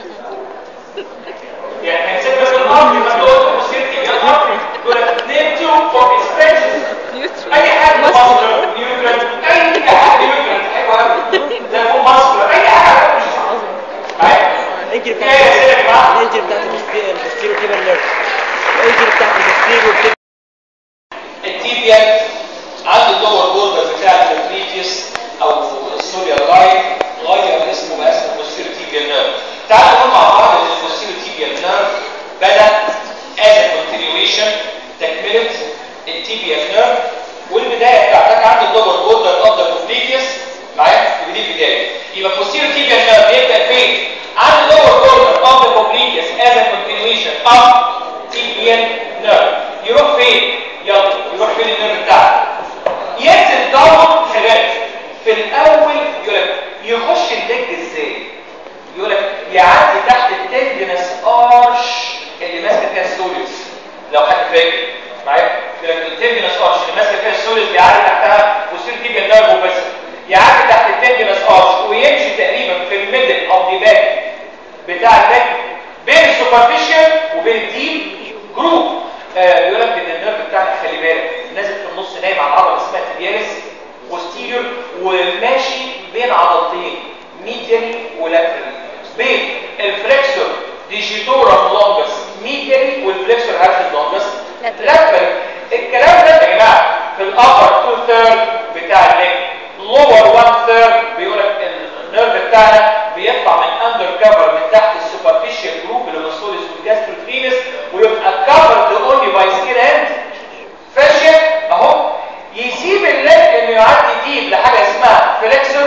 B: يعني هنسيب لك الارتري ما تقول posterior tibial artery تقول لك name two of its branches. اي حاجه مصدر نيوترال اي حاجه نيوترال حلوه قوي زي فوق مصدر اي حاجه مش معايا.
C: الانجل بتاعت الانجل بتاعت البوستيريور تيبيال نيرف. الانجل بتاعت البوستيريور
B: التيبيال عنده الدور بوردر بتاع البريتيس او السوريال لاين غير اسمه بقى اسمه البوستيريور تيبيال نيرف. تعالوا نقول مع بعض ان البوستيريور تيبيال نيرف بدا از كونتينيويشن تكمله التيبيال نيرف والبدايه بتاعتك عند الدور بوردر اوف ذا بوبليتيس معايا. ودي البدايه. يبقى البوستيريور تيبيال نيرف بيبدا فين؟ عند الدور بوردر اوف ذا بوبليتيس از كونتينيويشن اوف تيبيال نيرف. يروح فين؟ يلا يروح فين النيرف بتاعك؟ ينزل داون خلاف. في الاول يقول لك يخش الليج ازاي؟ يقول لك يعدي تحت التندنس ارش اللي ماسك فيها السوليوس. لو حد فاكر معايا يقول لك التندنس ارش اللي ماسك فيها السوليوس بيعدي تحتها ويصير تيجي النيرف وبس. يعدي تحت التندنس ارش ويمشي تقريبا في الميدل اوف ذا باك بتاع الليج بين السوبرفيشال وبين الديب جروب. آه بيقول لك ان النيرف بتاعك خلي بالك نازل في النص نايم على عضله اسمها تيبياليس بوستيريور وماشي بين عضلتين ميديالي ولاترالي بين الفليكسور ديجيتورم لونجس ميديالي والفليكسور هارت لونجس لاترالي. الكلام ده يا جماعه في الابر تو ثيرد بتاع الليج. لور واحد ثيرد بيقول لك النيرف بتاعنا بيطلع من اندر كفر من تحت السوبرفيشال جروب اللي هو السوليس والجاستروفينس ويبقى كفرد اونلي باي سكين اند فاشيا اهو. يسيب الليج انه يعدي ديب لحاجه اسمها فليكسور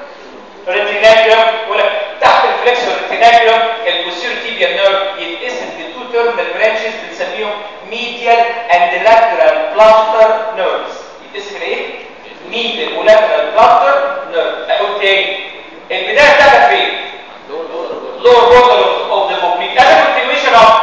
B: ريتيناكولم ولا تحت الفليكسور ريتيناكولم البوستيريور تيبيال نيرف يتقسم لتو تيرمينال برانشز بنسميهم ميديال اند لاترال بلانتر نيرفز. يتقسم لايه؟ ميديال ولاترال بلانتر نيرف. اقول تاني البدايه بتاعتك فين؟ لور بوردر اوف ذا بوبليك. انا كونتينيويشن اوف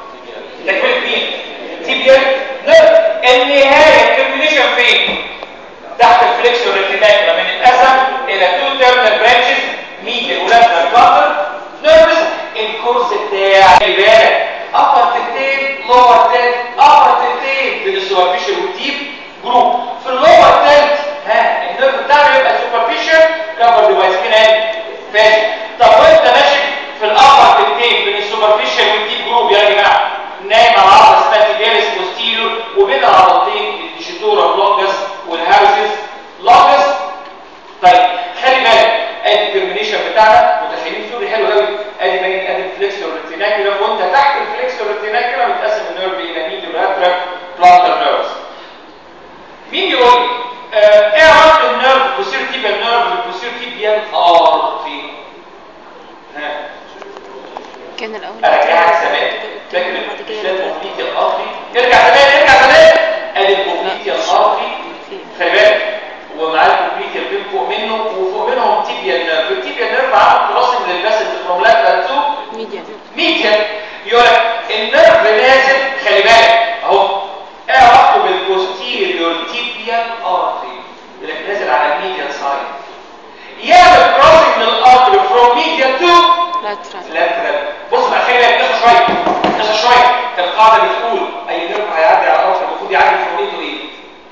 B: تكمله مين؟ تيبيال نيرف. النهايه الترمينيشن فين؟ تحت الفليكسور ريتيناكولم من القسم الى تو تيرمينال برانشز ميديال ولاترال بلانتر نيرفز. الكورس بتاع خلي بالك ابر تلتين لور تلت ابر تلتين بين السوبرفيشال والديب جروب. في اللور تلت ها النيرف بتاعنا يبقى سوبرفيشال كفر باي سكين اند فاشل. طب وانت ماشي في الابر تلتين بين السوبرفيشال والديب جروب يا جماعه نايم على عضله اسمها تيبياليس بوستيريور وبين عضلتين الديجيتورم لونجس والهاوسز لونجس. طيب خلي بالك ادي الترمينيشن بتاعنا متخيلين صوري حلو قوي. ادي باين ادي الفليكسور ريتيناكولم وانت تحت الفليكسور ريتيناكولم متقسم النيرف الى ميديال ولاترال بلانتر نيرفز. مين يقول لي آه ايه علاقه النيرف بوستيريور تيبيال نيرف بالبوستيريور تيبيال ارتري؟ ها
A: كان الاول
B: ارجعك زمان فاكر البوبليتيال ارتري. ارجع زمان ارجع زمان ادي البوبليتيال ارتري خلي بالك ومعاه البوبليتيال بين فوق منه وفوق منهم تيبيال نيرف. التيبيال نيرف عامل كروسنج للباسل فروم لاترال تو ميديال ميديال. يقول لك النيرف نازل خلي خلي بالك اهو ايه علاقته بالبوستيريور تيبيال ارتري اللي نازل على الميديال سايد يعمل كروسنج من الارتري فروم ميديال تو
A: لاترال
B: لاترال. بص بقى خلي بالك لسه شويه لسه شويه القاعده بتقول اي نيرف هيعدي على الارتري المفروض يعدي فروم ايه تو ايه؟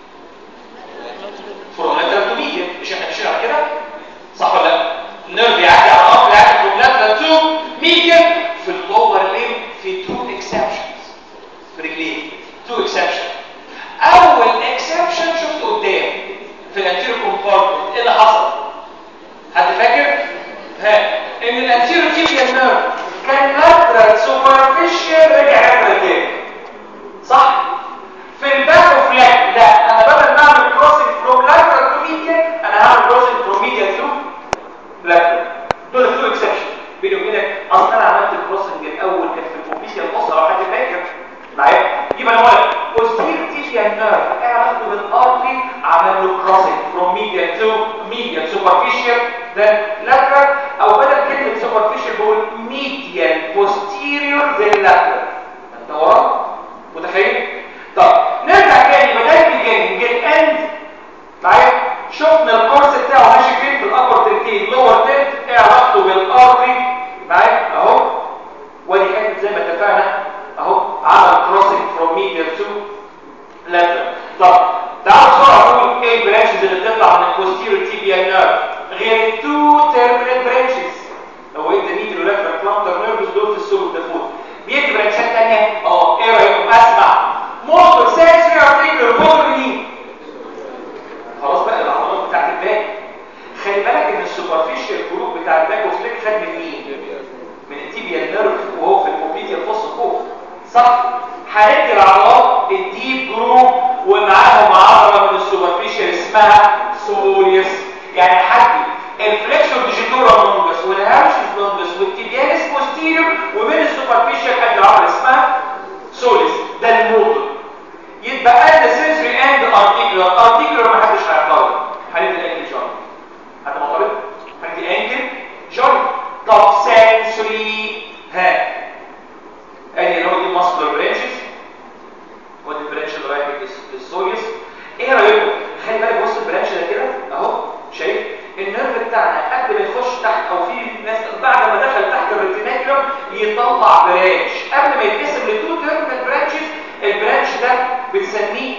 B: فروم لاترال تو ميديال. مش احنا ماشيين على كده صح ولا لا؟ النيرف يعدي على الارتري يعدي فروم لاترال تو ميديال في اللور ليم في تو اكسبشنز في رجليه تو اكسبشن. اول اكسبشن شفته قدام في الانتيريور كومبارتمنت ايه اللي حصل؟ حد فاكر؟ ها ان الانتيريور تيبيال نيرف كان لاترال سوبرفيشال رجع لاترال تاني صح؟ في الباك اوف لاج لا انا بدل ما اعمل كروسنج فروم لاترال تو ميديال انا هعمل كروسنج فروم ميديال تو لاترال. دول تو اكسبشن. بيني وبينك اصلا انا عملت الكروسنج الاول كان في الكومبيسيال القصه لو حد فاكر معايا يبقى انا بقول posterior tibial nerve ايه علاقته بالارتري عمل له كروسنج فروم ميديال تو ميديال سوبرفيشال ذن لاترال او بدل كلمه سوبرفيشال بقول ميديال posterior ذن لاترال. انت ورا متخيل؟ طب نرجع تاني بدايه الجيم جيت اند معايا شفنا الكورس بتاعه ماشي فين في الابر تلتين لور تلت ايه علاقته بالارتري معايا اهو ودي كانت زي ما اتفقنا اهو عمل كروسنج فروم ميديال تو لاترال. طب تعالوا بسرعه نقول ايه البرانشز اللي بتطلع من البوستيريور تيبيال نيرف غير التو تيرمينال برانشز. هو ايه الميديال ولاترال بلانتر نيرفز دول في السوق الدفون بيدي برانشات ثانيه اه ايه رايكم؟ اسمع موتور سنسوري ارتيكولار موتور مين؟ خلاص بقى العضلات بتاعت الباك. خلي بالك ان السوبرفيشال جروب بتاع الباك وفليك خد من مين؟ من التيبيال نيرف وهو في الكوبيديا الفص فوق صح؟ هندي العضلات الديب جروب ومعاهم عضله من السوبرفيشال اسمها سوليوس. يعني حدي الفليكسور ديجيتورا لونجس والهامشز لونجس والتيبياليس بوستيريور ومن السوبرفيشال حد عضله اسمها سوليوس. ده الموتور. يتبقى لنا سنسوري اند ارتيكولار. ارتيكولار ما حدش هيعترض. هندي الانكل جوينت. حد معترض؟ هندي الانكل جوينت. طب سنسوري ها ادي اللي هو دي ماسكولار برانشز ودي البرانش اللي رايح للسوليوس. ايه رايكم؟ خلي بالك بص البرانش ده كده اهو شايف النيرف بتاعنا قبل ما يخش تحت او في ناس بعد ما دخل تحت الريتيناكولم يطلع برانش قبل ما يتقسم لتو تيرمينال برانشز. البرانش ده بنسميه